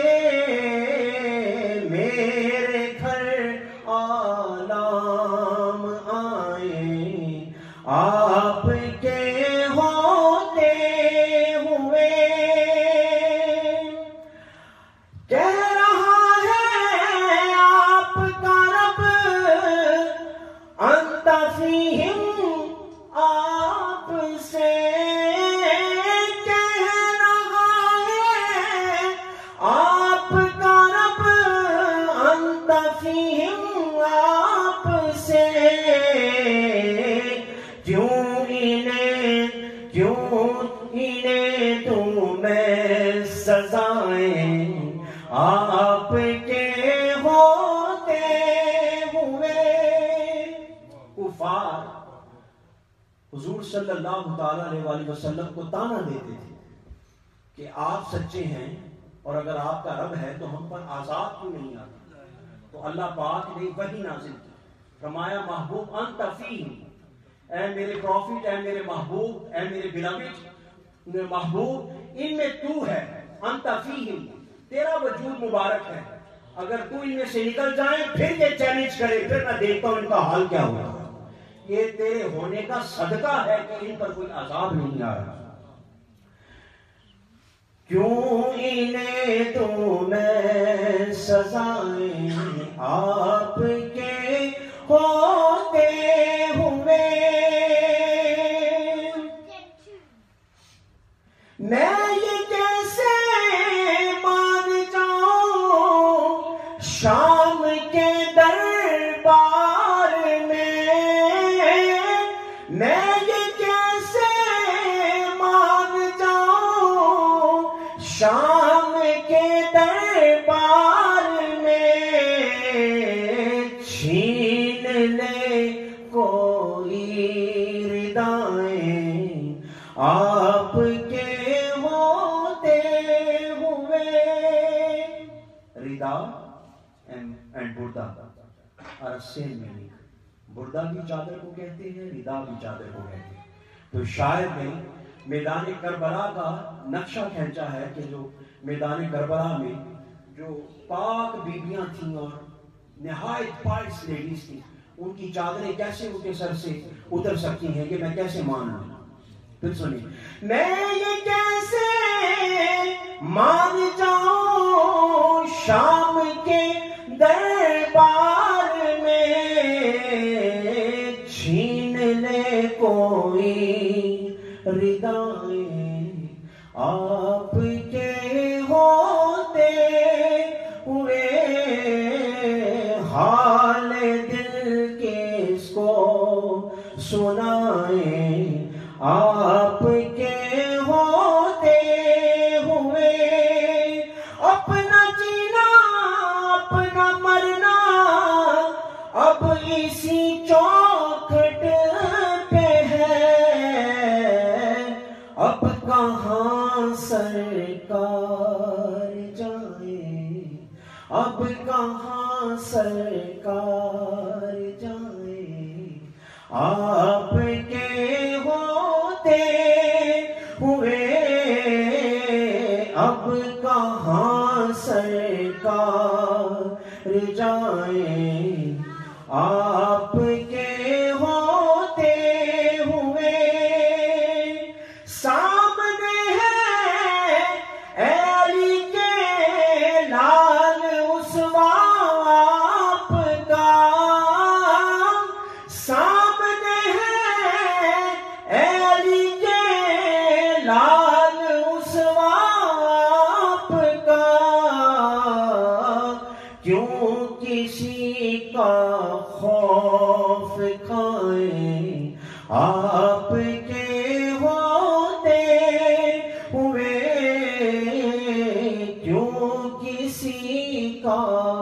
میرے گھر عالم آئے آپ کے ہوتے ہوئے کہہ رہا ہے آپ کا رب انت فیہم آپ سے کہہ رہا ہے آپ کا رب انت فیہم آپ سے کیوں انہیں تمہیں سزائیں آپ کے ہوتے ہوئے کفار حضور صلی اللہ تعالیٰ علیہ وسلم کو تانا دیتے تھے کہ آپ سچے ہیں اور اگر آپ کا رب ہے تو ہم پر عذاب کیوں نہیں آتا تو اللہ پاک نے وحی نازل کی فرمایا محبوب انت فیہم اے میرے پروفٹ اے میرے محبوب اے میرے بلاوڈ محبوب ان میں تو ہے انت فیہم تیرا وجود مبارک ہے اگر تو ان میں سے نکل جائیں پھر یہ چیلنج کرے، پھر میں دیکھتا ہوں ان کا حال کیا ہوگا۔ یہ تیرے ہونے کا صدقہ ہے کہ ان پر کوئی عذاب نہیں آ رہا۔ کیوں انہیں تو میں سزائیں آپ کے ہوتے ہوئے، میں یہ کیسے مان جاؤں شام کے دربار میں، میں یہ کیسے مان جاؤں شام کے دربار میں، چھین لے کوئی ردائیں آپ کے ہوتے ہوئے۔ ردا اینڈ بردا are same meaning۔ بردا بھی چادر کو کہتے ہیں، ردا بھی چادر کو کہتے ہیں۔ تو شاعر نے میدان کربلا کا نقشہ کھینچا ہے کہ جو میدان کربلا میں جو پاک بیبیاں تھیں اور نہایت پائس لیڈیز تھیں، ان کی چادریں کیسے ان کے سر سے اتر سکتی ہیں، یہ میں کیسے مان لوں۔ پھر سنیے، میں یہ کیسے مان جاؤں شام کے دربار میں، چھین لے کوئی ردائیں آپ کے ہوتے ہوئے، حال دل کس کو سنائیں آپ کے ہوتے ہوئے، اپنا جینا اپنا مرنا اب اسی چوکھٹ پہ ہے، اب کہاں سرکار جائیں، اب کہاں سرکار جائیں، آپ کے ہوتے ہوئے اب کہاں سرکار جائیں، آپ کے ہوتے ہوئے، سامنے ہے علی کے لال اسوا آپ کا، سامنے ہے علی کے لال اسوا آپ کا، کیوں کسی کا خوف کھائیں آپ کے ہوتے ہوئے، کیوں کسی کا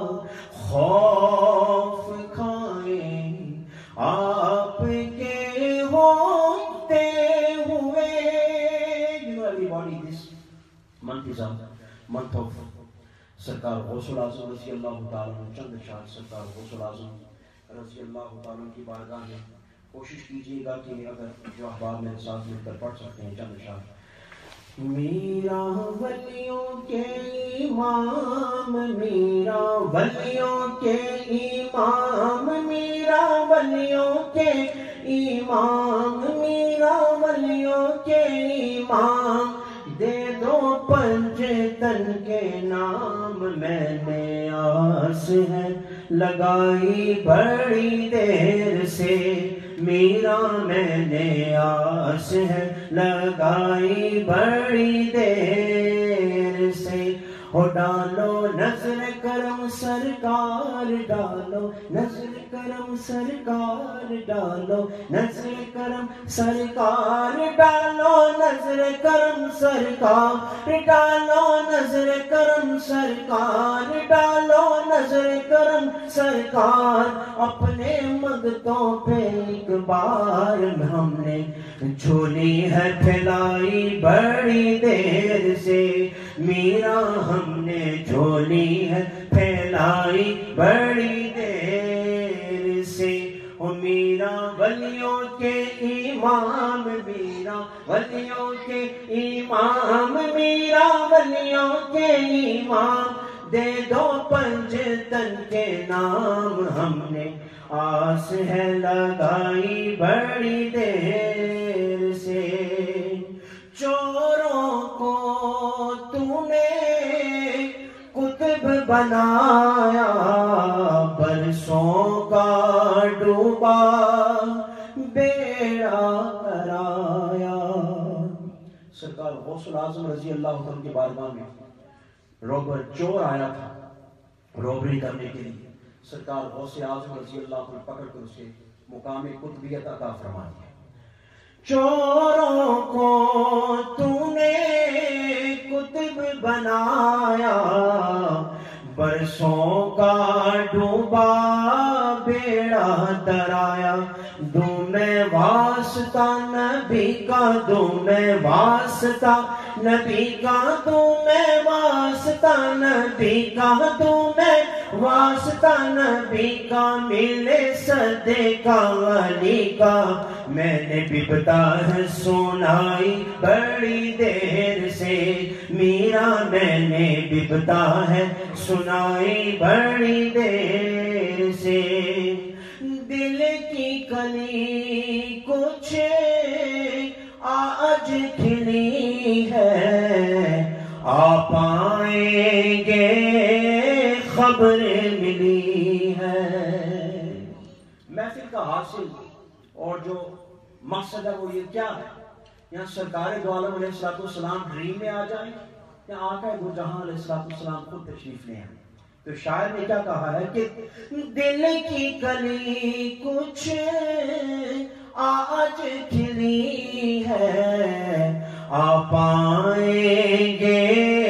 خوف کھائیں آپ کے ہوتے ہوئے۔ You know everybody, this month is a month of سرکار غوث العظم رضی اللہ تعالیٰ عنہ، چند اشعار سرکار غوث العظم رضی اللہ تعالیٰ عنہ کی بارگاہ میں کوشش کیجیے گا کہ اگر جو احباب میرے ساتھ مل کر پڑھ سکتے ہیں چند اشعار۔ میرا ولیوں کے امام، میرا ولیوں کے امام، میرا ولیوں کے امام، میرا ولیوں کے امام، دے دو پنج تن کے نام، میں نے آس ہے لگائی بڑی دیر سے، میرا میں نے آس ہے لگائی بڑی دیر سے، ہو ڈالو نظر کرم سرکار، ڈالو نظر کرم سرکار، ڈالو نظر کرم سرکار، ڈالو نظر کرم سرکار، ڈالو نظر کرم سرکار، ڈالو نظر کرم سرکار، اپنے مگتوں پہ ایک بار ہم نے جھولی ہے پھیلائی بڑی دیر سے، میرا ہم نے جھولی ہے پھیلائی بڑی دیر سے، او میرا ولیوں کے امام، میرا ولیوں کے امام، میرا ولیوں کے امام، دے دو پنجتن کے نام ہم نے آس ہے لگائی بڑی دیر سے چوروں کو تو نے کتب بنایا برسوں کا ڈوبا بیڑا کرایا سرکار غوث الاعظم رضی اللہ عنہ کے بارگاہ میں روبر چور آیا تھا روبری کرنے کے لیے سرکار غوث اعظم رضی اللہ عنہ پکڑ کر اسے مقام قطبیت عطا فرما دیا چوروں کو تو نے کتب بنایا برسوں کا ڈوبا بیڑا ترایا دوں میں واسطہ نبی کا دوں میں واسطہ نبی کا دوں میں واسطہ نبی کا دوں میں واسطہ نبی کا ملے صدے کا علی کا میں نے بپتا ہے سنائی بڑی دیر سے میرا میں نے بپتا ہے سنائی بڑی دیر سے دل کی کلی کچھ آج کھلی ہے آ پائیں گے خبر ملی ہے محفل کا حاصل اور جو مقصد ہے وہ یہ کیا ہے یہاں سرکار دو عالم علیہ السلام ڈریم میں آ جائیں یا آقا دو جہاں علیہ السلام خود تشریف لے آئیں تو شاعر نے کیا کہا ہے کہ دل کی کلی کچھ آج کھلی ہے آ پائیں گے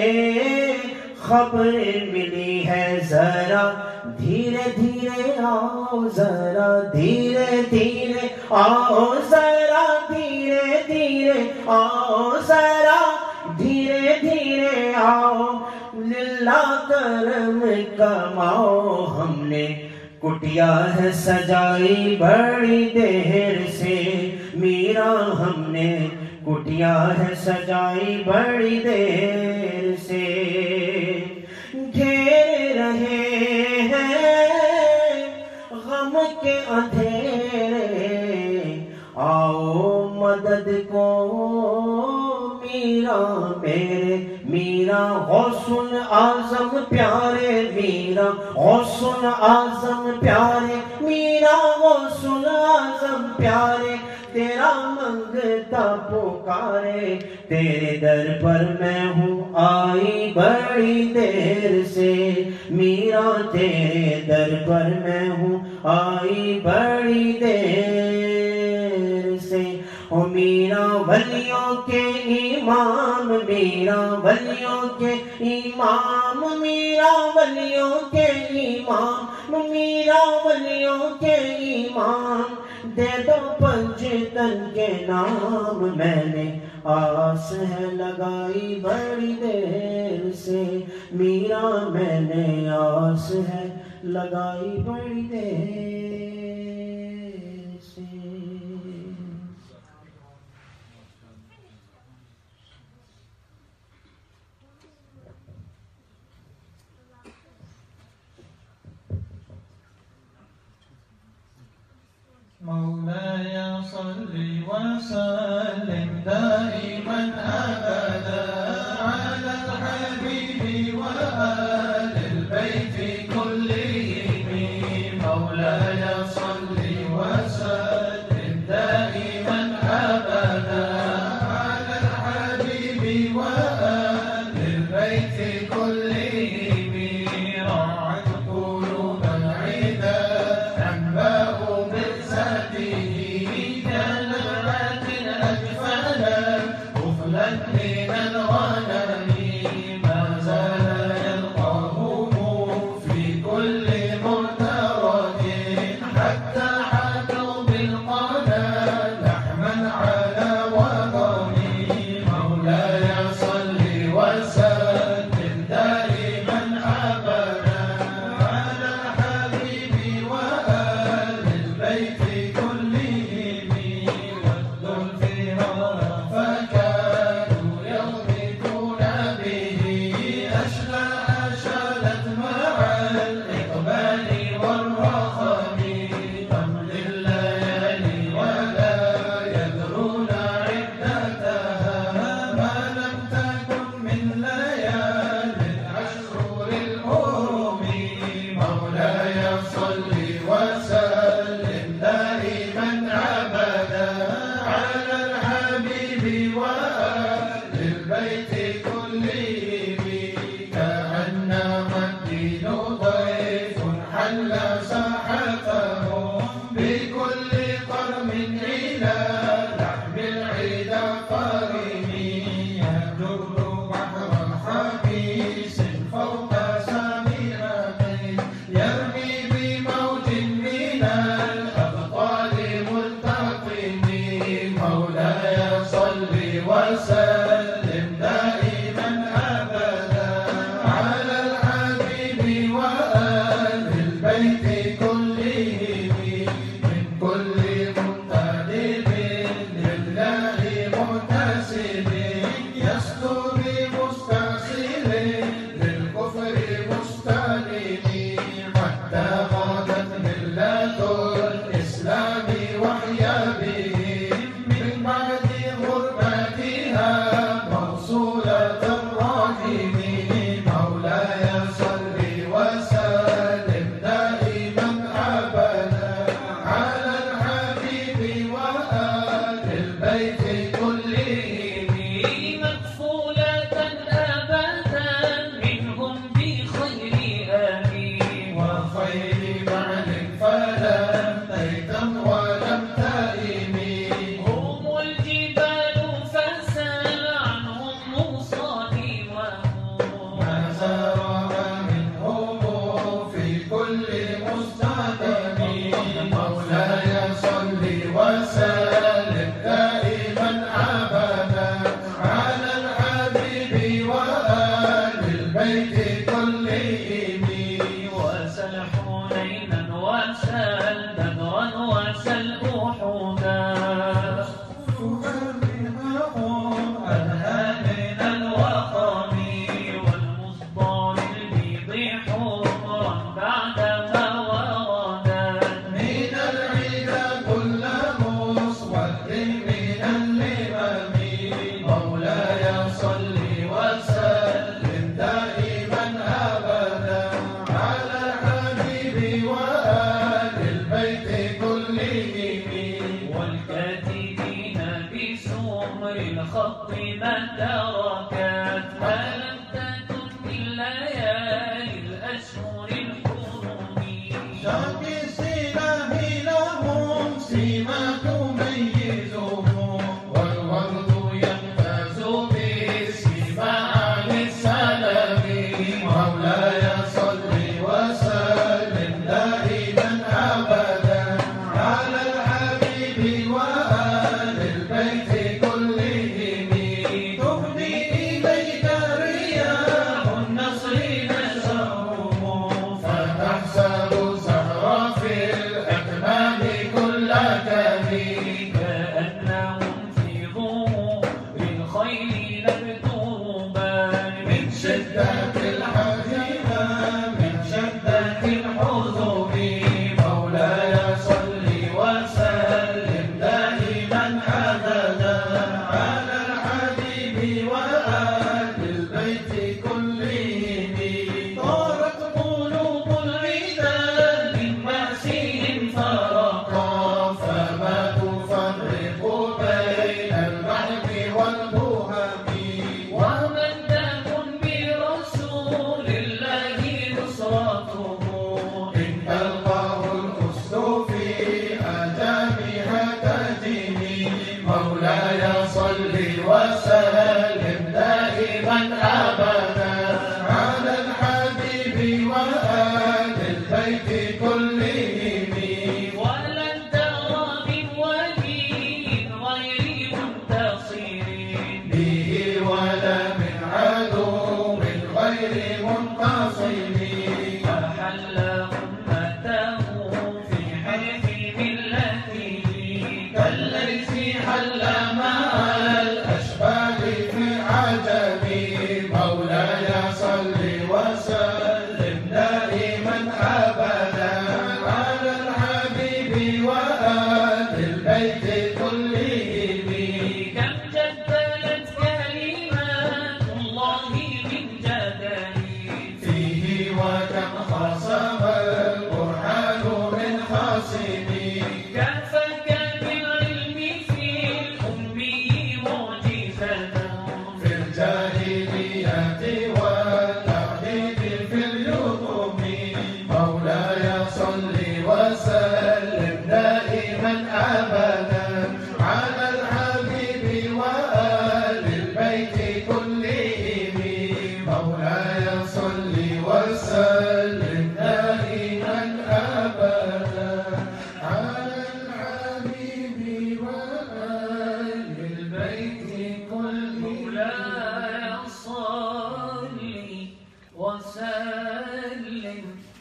خبر ملی ہے ذرا دھیرے دھیرے آؤ ذرا دھیرے دھیرے آؤ ذرا دھیرے دھیرے آؤ ذرا دھیرے دھیرے آؤ للہ کرم کماؤ ہم نے کٹیا ہے سجائی بڑی دیر سے میرا ہم نے کٹیا ہے سجائی بڑی دیر سے گھیر رہے ہیں غم کے اندھیرے آؤ مدد کو میرا میرے میرا غوث اعظم پیارے میرا غوث اعظم پیارے میرا غوث اعظم پیارے تیرا منگتا پکارے تیرے در پر میں ہوں آئی بڑی دیر سے میرا تیرے در پر میں ہوں آئی بڑی دیر سے او میرا ولیوں کے امام میرا ولیوں کے امام میرا ولیوں کے امام میرا ولیوں کے امام دے دو پنجتن کے نام میں نے آس ہے لگائی بڑی دیر سے میرا میں نے آس ہے لگائی بڑی دیر سے مولاي صل وسلم دائما أبدا على الحبيب وآل البيت كلهم مولاي صل وسلم دائما أبدا على الحبيب وآل البيت كلهم راعت قلوبا عدا أنباء من الغنم ما زال يلقاه الإقبال والرخم تمضي الليالي ولا يدرون عدتها ما لم تكن من ليالي الأشهر الحرم مولاي صل وسلم دائما أبدا على الحبيب وآل البيت كلهم كأنما الدين ضيف حل ساحتهم بكل قرم إلى لحم العدا قريم يجر بحرا حبيس فوق سميرة يرمي بموج من الأبطال ملتقم مولاي صل وسلم دائما أبدا على الحبيب وآل البيت كلهم من كل منتدب لله محتسب يسلو بمستأصل للكفر مستلم حتى غادت ملة الإسلام وحيا بهم من بعد غربتها موصولة الرحم مولاي صل وسلم دائما أبدا على الحبيب وآل البيت كلهم مكفولة أبدا منهم بخير آمين وخير بعد فلم تيتم ولم تئم هم الجبال فسل عنهم مصادي وهم ما زرع منهم في كل مستقيم مولاي صل وسلم دائما أبدا على الحبيب وآل البيت كلهم وسل حنينا وسل بدرا وسل أحدا تهرهم أنهى من الوخم والمصدر البيض حمرا بعدما وردت من العدا كل مسود من اللمم مولاي صل وسلم دائما أبدا على الحبيب وآل البيت كلهم والكاتبين بسمر الخط ما تركت ما لم تكن من ليالي الأشهر الحرم شاكسين لهم سيما تميزهم والورد يمتاز بالسيما عن السلام مولاي صل وسلم دائما أبدا على الحبيب وآل البيت كلهم تهدي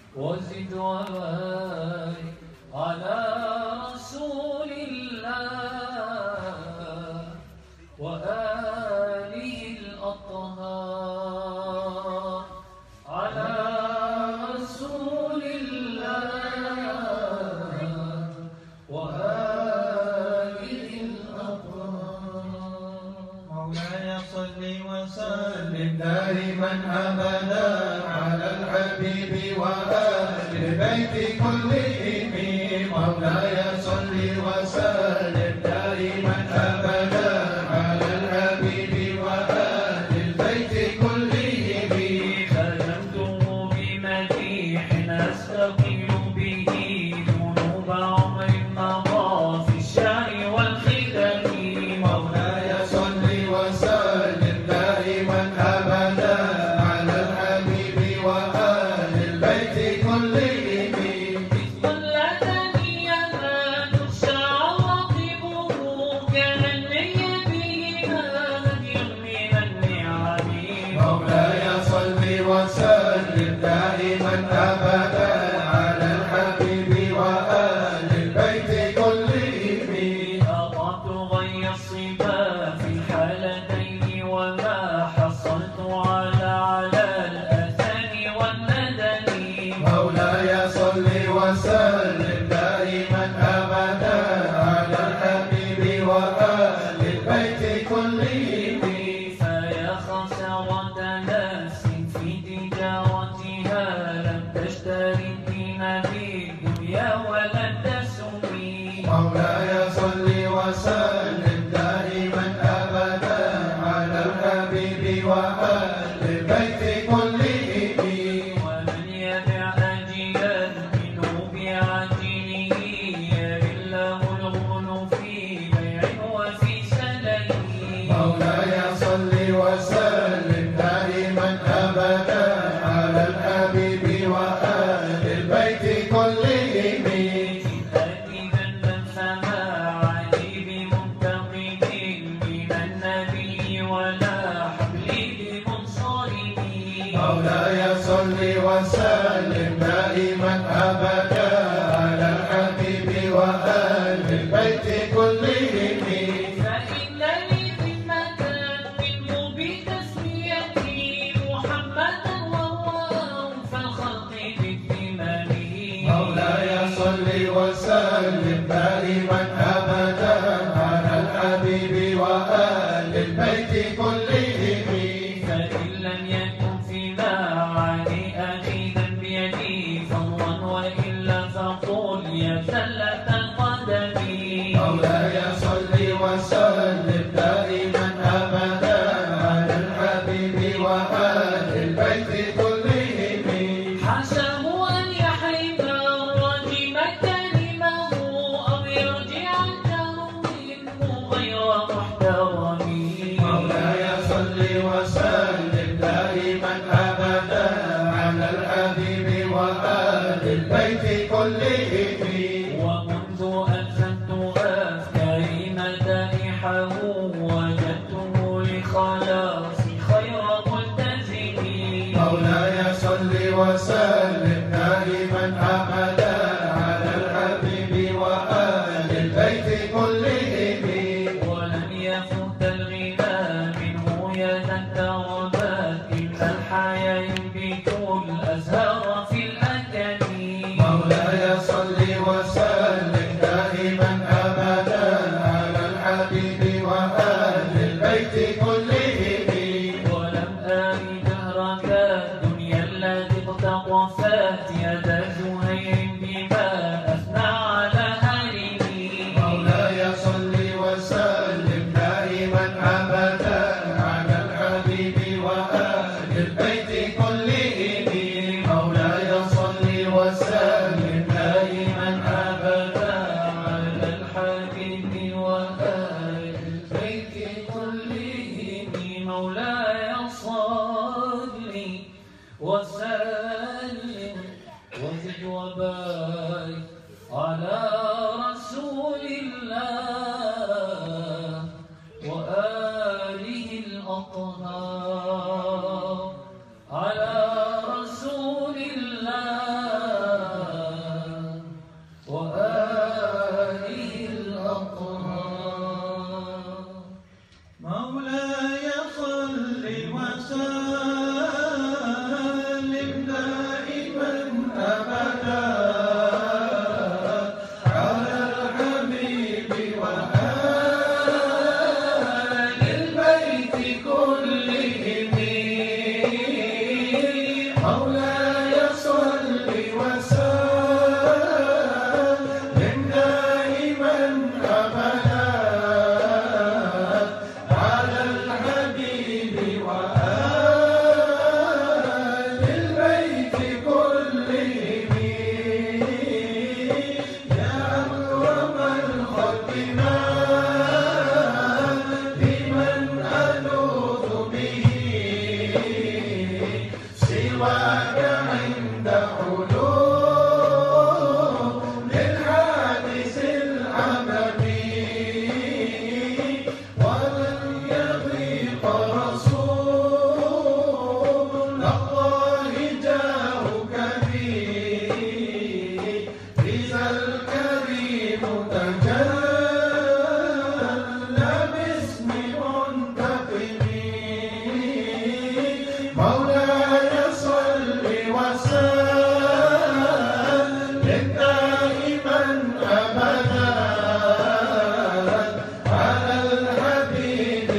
وزد وبارك على رسول الله وآله الأطهار على رسول الله وآله الأطهار. مولاي صل وسلم دائما أبدا على الحبيب وآل البيت كلهم. مولاي صل وسلم دائما أبدا على الحبيب وآل البيت كلهم. ختمته بمديح أستقيل به ذنوب عمر مضى في الشعر والختم. مولاي صل وسلم دائما أبدا على الحبيب وآل البيت كلهم. ظلتني ما تخشى عواقبه كأني به هادي من النعم. مولاي صل وسلم دائما أبدا على الحبيب وآل البيت كلهم. أضعت غي الصبا في الحالتين وما حصلت على الأثم والندم. مولاي صل وسلم دائما أبدا على الحبيب وآل البيت كلهم. فيا خسارة نفس في تجارتها لم تشتري الدين بالدنيا ولا تسمي. مولاي صل وسلم دائما أبدا على الحبيب وآل البيت كلهم. ومن يبع أجلا منه بعجله يبل له الغل في بيع وفي سلم. مولاي صل وسلم دائما أبدا على الحبيب وآل البيت كلهم. آتذا فما علي بمنتقد من النبي ولا حبلي بمنصرم. مولاي صل وسلم دائما أبدا على الحبيب وآل البيت كلهم. فإنني ذمة منه بتسميتي محمدا وهو أوفى الخلق بالذمم. مولاي صل وسلم دائما أبدا على الحبيب وآل البيت كلهم. فإن لم يكن فيما علي أخذا بيدي فضلا وإلا فقل يا زلة القدم. مولاي صل وسلم دائما أبدا على الحبيب وآل البيت كلهم. حسب أن يحرم الرجم كلمه أو يرجع الدهر منه غير محترم. مولاي صل وسلم دائما أبدا على الحبيب وآل البيت كلهم. ومنذ ألفت أفكاري مدائحه وجدته لخلاصي خير ملتزم. مولاي صل وسلم دائما أبدا على الحبيب وآل البيت كلهم. ولم يفت الغنى منه يدا تربت إلا الحيا ينبت الأزهار في الأكم. مولاي صل وسلم دائما أبدا على الحبيب وآل البيت كلهم. ولم آل دهرك الدنيا التي اقتطفت يد زهير بما أثنى على هرمه. مولاي صل وسلم دائما أبدا على الحبيب وآل البيت كلهم. مولاي صل وسلم دائما أبدا على الحبيب وآل البيت كلهم. مولاي صل وسلم وزد وبارك على رسول الله وآله الأطهار على رسول الله دائما أبدا على الحبيب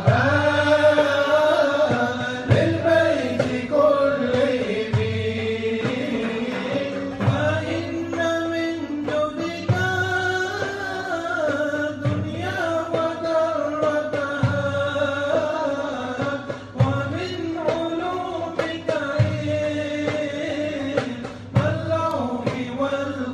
وآل البيت كلهم فإن من جودك الدنيا وضرتها ومن علومك علم اللوح والقلم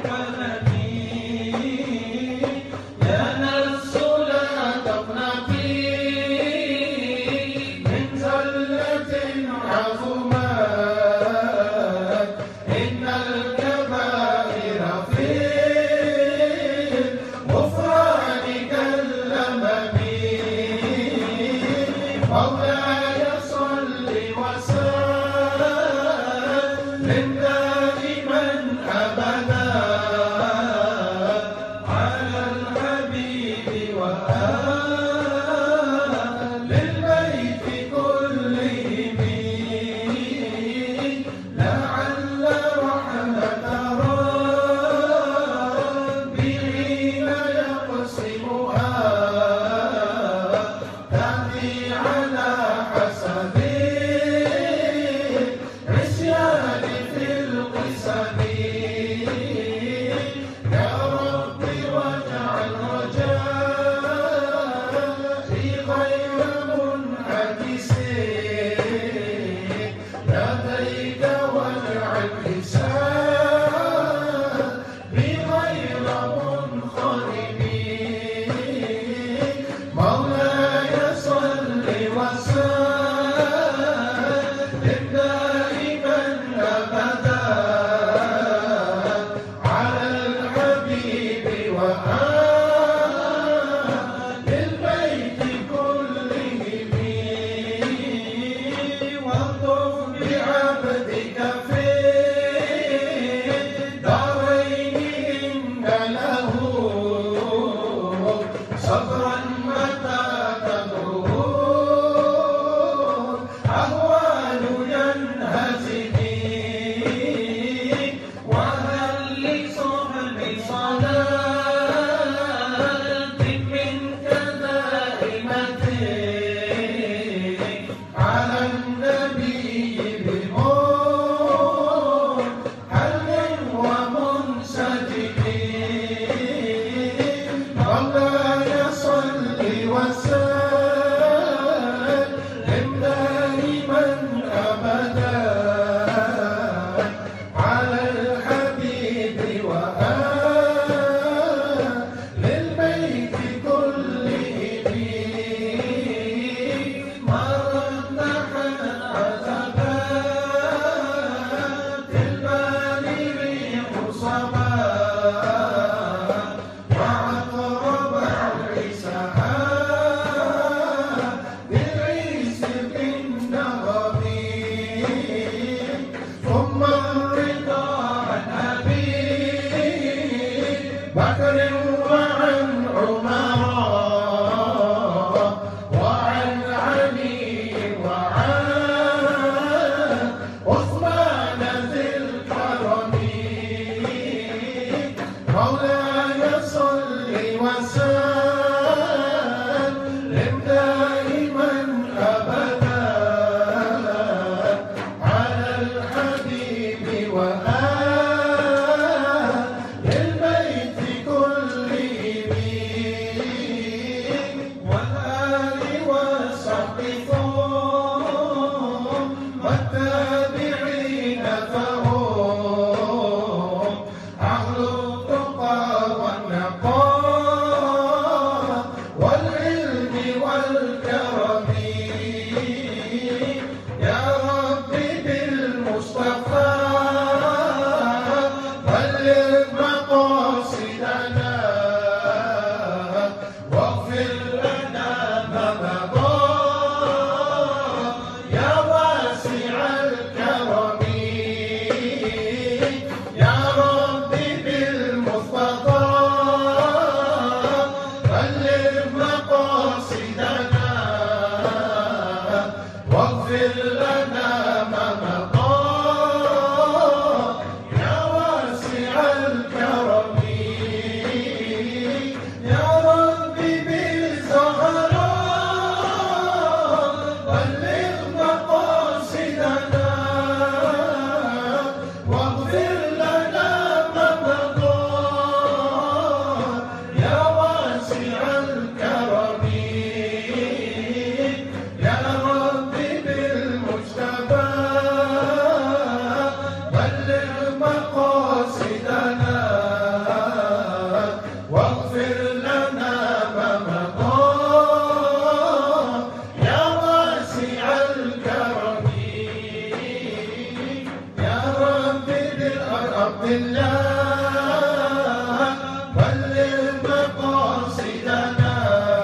الله بلغ مقاصدنا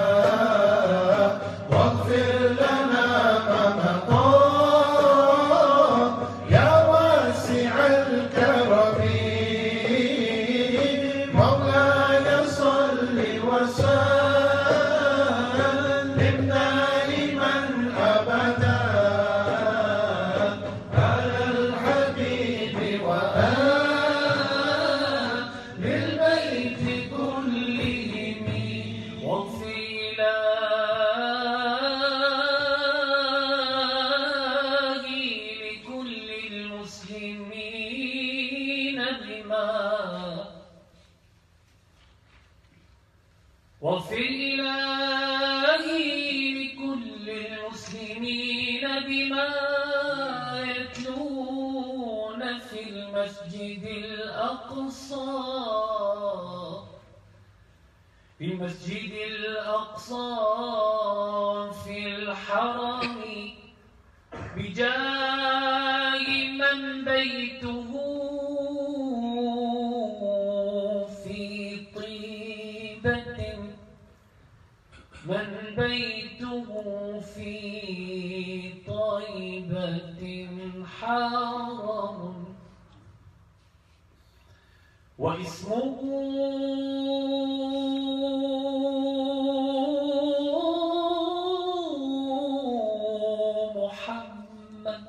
واغفر لنا ما مضى يا واسع الكرم مولاي صل وسلم دائما أبدا على الحبيب وآل البيت كلهم واغفر لكل المسلمين بما واغفر لكل المسلمين بما يتلون في المسجد الأقصى في الحرم بجاه من بيته في طيبة حرم واسمه محمد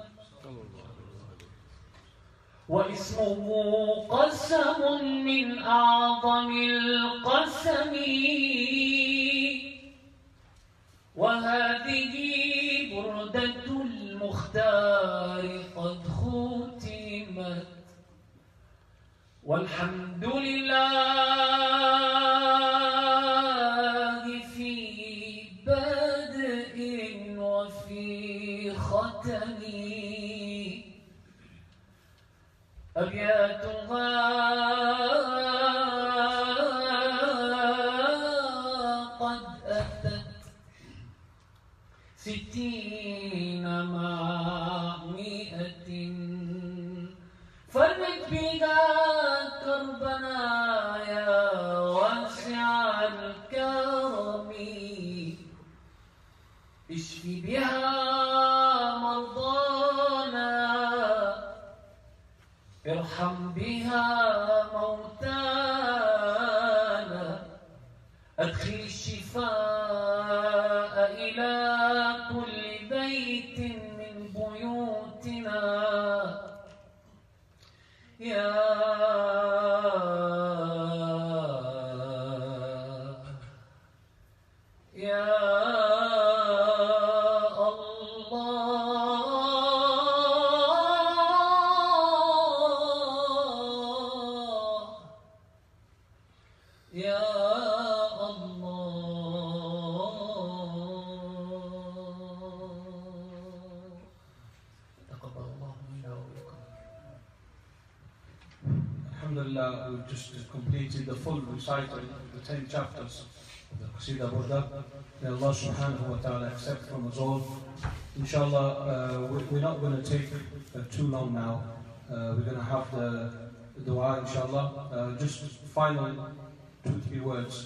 واسمه قسم من أعظم القسم وهذه بردة المختار قد ختمت والحمد لله في بدء وفي ختم أبياتها قد أتت 60 مع 100 فرج بها كربنا يا واسع الكرم اشفي بها مرضانا ارحم بها موتانا أدخل الشفاء إلى كل بيت من بيوتنا يا Alhamdulillah, we've just completed the full recital of the 10 chapters of the Qasidah Burda. May Allah subhanahu wa ta'ala accept from us all. Inshallah, we're not going to take too long now. We're going to have the dua, inshallah. Just final 2-3 words.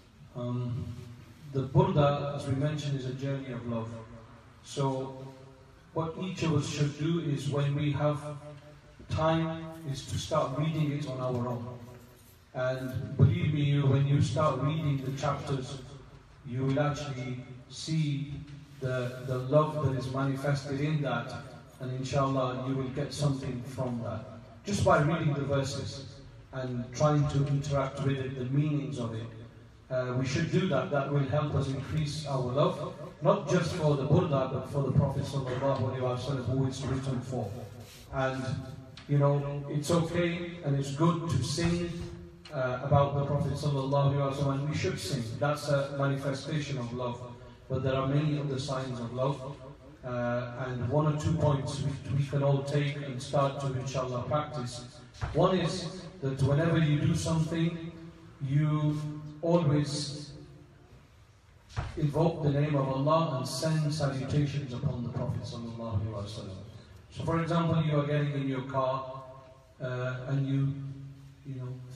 The Burda, as we mentioned, is a journey of love. So, what each of us should do is when we have time is to start reading it on our own. And believe me, when you start reading the chapters, you will actually see the love that is manifested in that, and inshallah you will get something from that. Just by reading the verses and trying to interact with it, the meanings of it. We should do that. That will help us increase our love, not just for the Burda, but for the Prophet ﷺ, who it's written for. And you know, it's okay and it's good to sing about the Prophet ﷺ, and we should sing. That's a manifestation of love. But there are many other signs of love. And 1 or 2 points we can all take and start to, inshallah, practice. One is that whenever you do something, you always invoke the name of Allah and send salutations upon the Prophet ﷺ. So for example, you are getting in your car and you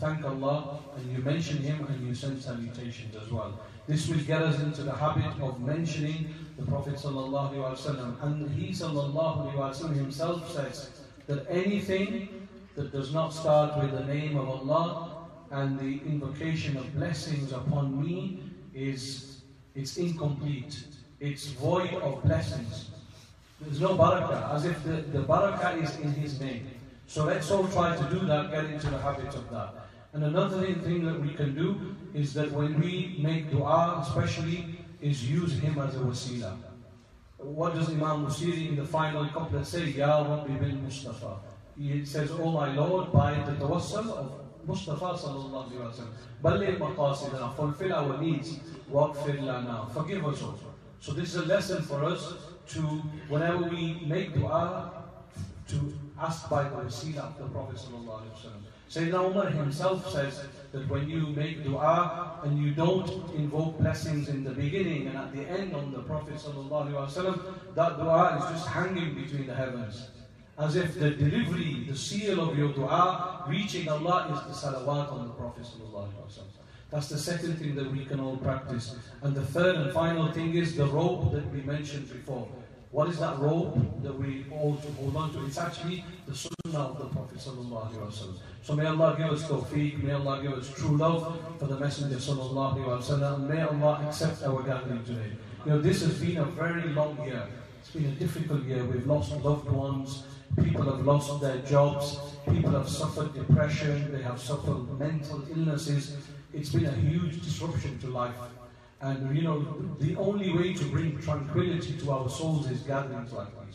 thank Allah and you mention Him and you send salutations as well. This will get us into the habit of mentioning the Prophet sallallahu alaihi wasallam. And he sallallahu alaihi wasallam himself says that anything that does not start with the name of Allah and the invocation of blessings upon me it's incomplete. It's void of blessings. There's no barakah, as if the barakah is in His name. So let's all try to do that, get into the habit of that. And another thing that we can do is that when we make dua, especially, is use Him as a wasila. What does Imam Musiri in the final couplet say? Ya Rabbi bil Mustafa. He says, Oh my Lord, by the tawassal of Mustafa sallallahu alaihi wasallam, balligh maqasidana, fulfill our needs, waghfir lana, forgive us all. So this is a lesson for us to, whenever we make dua, to ask by the wasila of the Prophet sallallahu alaihi wasallam. Sayyidina Umar himself says that when you make dua and you don't invoke blessings in the beginning and at the end on the Prophet sallallahu alaihi wasallam, that dua is just hanging between the heavens. As if the delivery, the seal of your dua reaching Allah is the salawat on the Prophet sallallahu alaihi wasallam. That's the second thing that we can all practice. And the third and final thing is the rope that we mentioned before. What is that rope that we all hold on to? It's actually the sunnah of the Prophet sallallahu alaihi wasallam. So may Allah give us tawfiq, may Allah give us true love for the Messenger sallallahu alaihi wasallam, and may Allah accept our gathering today. You know, this has been a very long year. It's been a difficult year. We've lost loved ones. People have lost their jobs. People have suffered depression. They have suffered mental illnesses. It's been a huge disruption to life. And you know, the only way to bring tranquility to our souls is gatherings like these.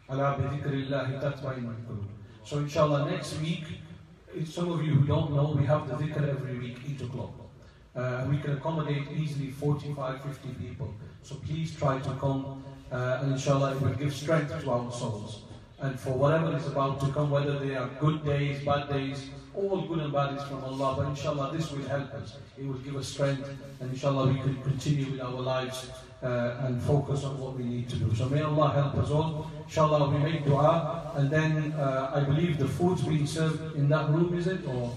So inshallah next week, some of you who don't know, we have the dhikr every week, 8 o'clock. We can accommodate easily 45, 50 people. So please try to come and inshallah it will give strength to our souls. And for whatever is about to come, whether they are good days, bad days, all good and bad is from Allah, but inshallah this will help us. It will give us strength, and inshallah we can continue with our lives and focus on what we need to do. So may Allah help us all. Inshallah we make dua, and then I believe the food's being served in that room, is it? Or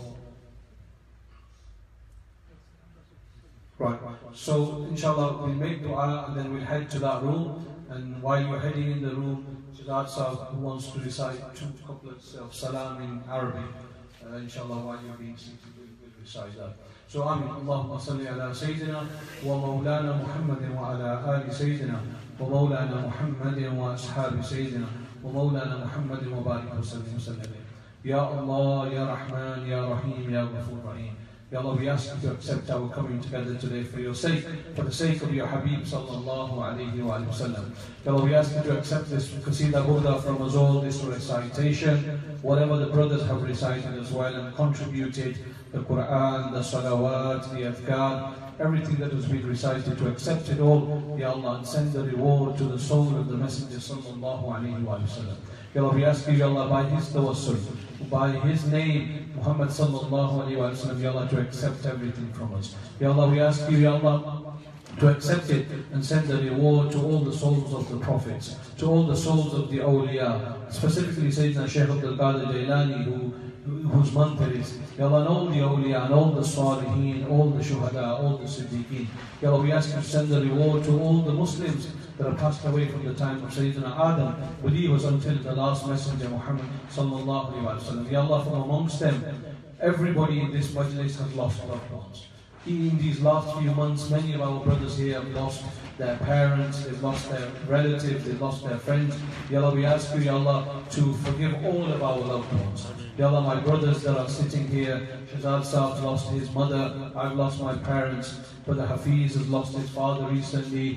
right. So inshallah we'll make dua and then we'll head to that room, and while you're heading in the room, Shazad Sahib, who wants to recite 2 couplets of salam in Arabic, inshallah while you're being seated, we'll recite that. So Amin. Allahumma salli ala Sayyidina wa Mawlana Muhammadin wa ala ali Sayyidina wa Mawlana Muhammadin wa ashabi Sayyidina wa Mawlana Muhammadin wa barik wa sallim wa sallim. Ya Allah, Ya Rahman, Ya Rahim, Ya Ghafur Rahim. Ya Allah, we ask you to accept our coming together today for your sake, for the sake of your Habib sallallahu alayhi wa sallam. Ya Allah, we ask you to accept this Qasidah Burda from us all, this recitation, whatever the brothers have recited as well and contributed, the Quran, the salawat, the adhkar, everything that has been recited, to accept it all, Ya Allah, and send the reward to the soul of the Messenger sallallahu alayhi wa sallam. Ya Allah, we ask you, Ya Allah, by his tawassul, by his name, Muhammad sallallahu alayhi wa sallam, Ya Allah, to accept everything from us. Ya Allah, we ask you, Ya Allah, to accept it and send the reward to all the souls of the prophets, to all the souls of the awliya, specifically Sayyidina Shaykh Abdul Qadir Jailani, whose month it is. Ya Allah, and all the awliya, and all the salihin, all the shuhada, all the siddiqeen. Ya Allah, we ask you to send the reward to all the Muslims that have passed away from the time of Sayyidina Adam, believers until the last messenger Muhammad sallallahu alayhi wa sallam. Ya Allah, from amongst them, everybody in this majlis has lost loved ones. In these last few months, many of our brothers here have lost their parents, they've lost their relatives, they've lost their friends. Ya Allah, we ask you, Ya Allah, to forgive all of our loved ones. Ya Allah, my brothers that are sitting here, Shazad Sahib lost his mother, I've lost my parents, Brother Hafiz has lost his father recently,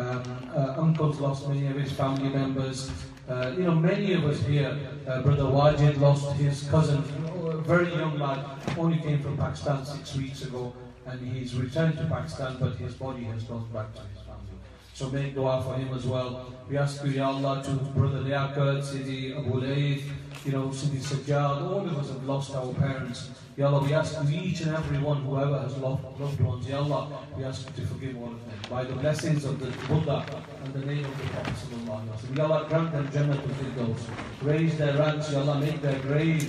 Uncle's lost many of his family members. You know, many of us here, Brother Wajid lost his cousin, a very young lad, only came from Pakistan 6 weeks ago, and he's returned to Pakistan, but his body has gone back to his family. So make dua for him as well. We ask you, Ya Allah, to Brother Liaquat, Sidi Abu Layth, you know, Sidi Sajjad, all of us have lost our parents. Ya Allah, we ask you, each and every one, whoever has lost loved ones, Ya Allah, we ask you to forgive all of them. By the blessings of the Burda and the name of the Prophet sallallahu alaihi wasallam. Ya Allah, grant them Jannah to Firdaus. Raise their ranks, Ya Allah, make their graves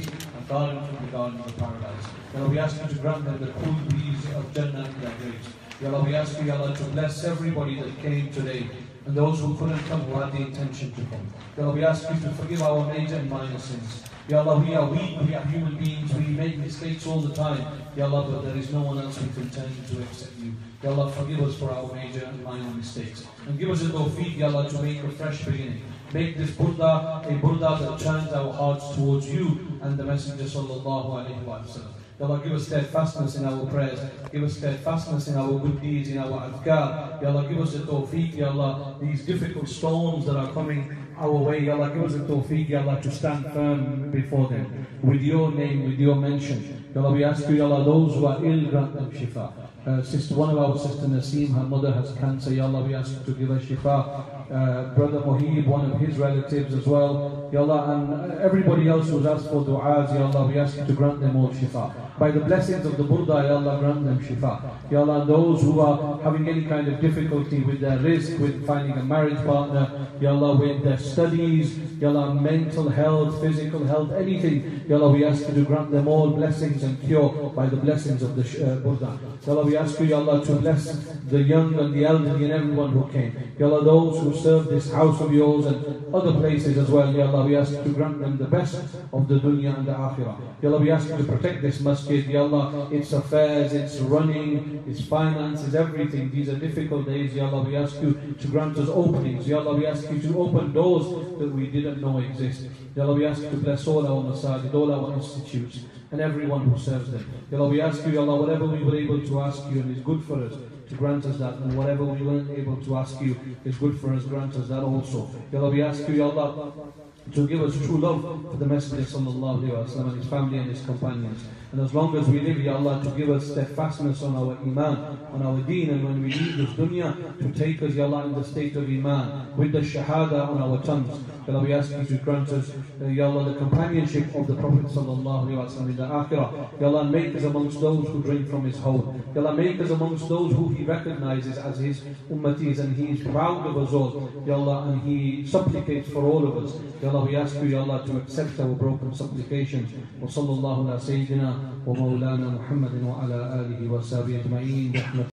garden from the garden of paradise. Ya Allah, we ask you to grant them the cool breeze of Jannah in their graves. Ya Allah, we ask you, Ya Allah, to bless everybody that came today, and those who couldn't come, who had the intention to come. Ya Allah, we ask you to forgive our major and minor sins. Ya Allah, we are weak, we are human beings, we make mistakes all the time. Ya Allah, but there is no one else we can turn to except you. Ya Allah, forgive us for our major and minor mistakes. And give us a tawfiq, Ya Allah, to make a fresh beginning. Make this Burda a Burda that turns our hearts towards you and the Messenger sallallahu alayhi wa sallam. Ya Allah, give us steadfastness in our prayers. Give us steadfastness in our good deeds, in our adhkar. Ya Allah, give us a tawfiq, Ya Allah, these difficult storms that are coming our way. Ya Allah, give us a tawfiq, Ya Allah, to stand firm before them. With your name, with your mention. Ya Allah, we ask you, Ya Allah, those who are ill, grant them shifa. One of our sisters, Naseem, her mother has cancer. Ya Allah, we ask you to give her shifa. Brother Mohib, one of his relatives as well. Ya Allah, and everybody else who's asked for du'as, Ya Allah, we ask you to grant them all shifa. By the blessings of the Burda, Ya Allah, grant them shifa. Ya Allah, and those who are having any kind of difficulty with their rizq, with finding a marriage partner, Ya Allah, with their studies, Ya Allah, mental health, physical health, anything, Ya Allah, we ask you to grant them all blessings and cure by the blessings of the Burda. Ya Allah, we ask you, Ya Allah, to bless the young and the elderly and everyone who came. Ya Allah, those who serve this house of yours and other places as well, Ya Allah, we ask you to grant them the best of the dunya and the akhirah. Ya Allah, we ask you to protect this masjid, Ya Allah, its affairs, its running, its finances, everything. These are difficult days, Ya Allah, we ask you to grant us openings. Ya Allah, we ask you to open doors that we didn't know exist. Ya Allah, we ask you to bless all our masajid, all our institutes, and everyone who serves them. Ya Allah, we ask you, Ya Allah, whatever we were able to ask you and is good for us, to grant us that, and whatever we weren't able to ask you is good for us, grant us that also. Ya Allah, we ask you, Ya Allah, to give us true love for the Messenger sallallahu alayhi wa sallam and his family and his companions. And as long as we live, Ya Allah, to give us steadfastness on our iman, on our deen, and when we leave this dunya, to take us, Ya Allah, in the state of iman, with the shahada on our tongues. Ya Allah, we ask you to grant us, Ya Allah, the companionship of the Prophet sallallahu alayhi wa sallam in the akhirah. Ya Allah, make us amongst those who drink from his howl. Ya Allah, make us amongst those who he recognizes as his ummatis, and he is proud of us all. Ya Allah, and he supplicates for all of us. Ya Allah, we ask you, Ya Allah, to accept our broken supplications. Wa sallallahu ala sayyidina wa maulana Muhammadin wa ala alihi wa sahbihi ajma'in.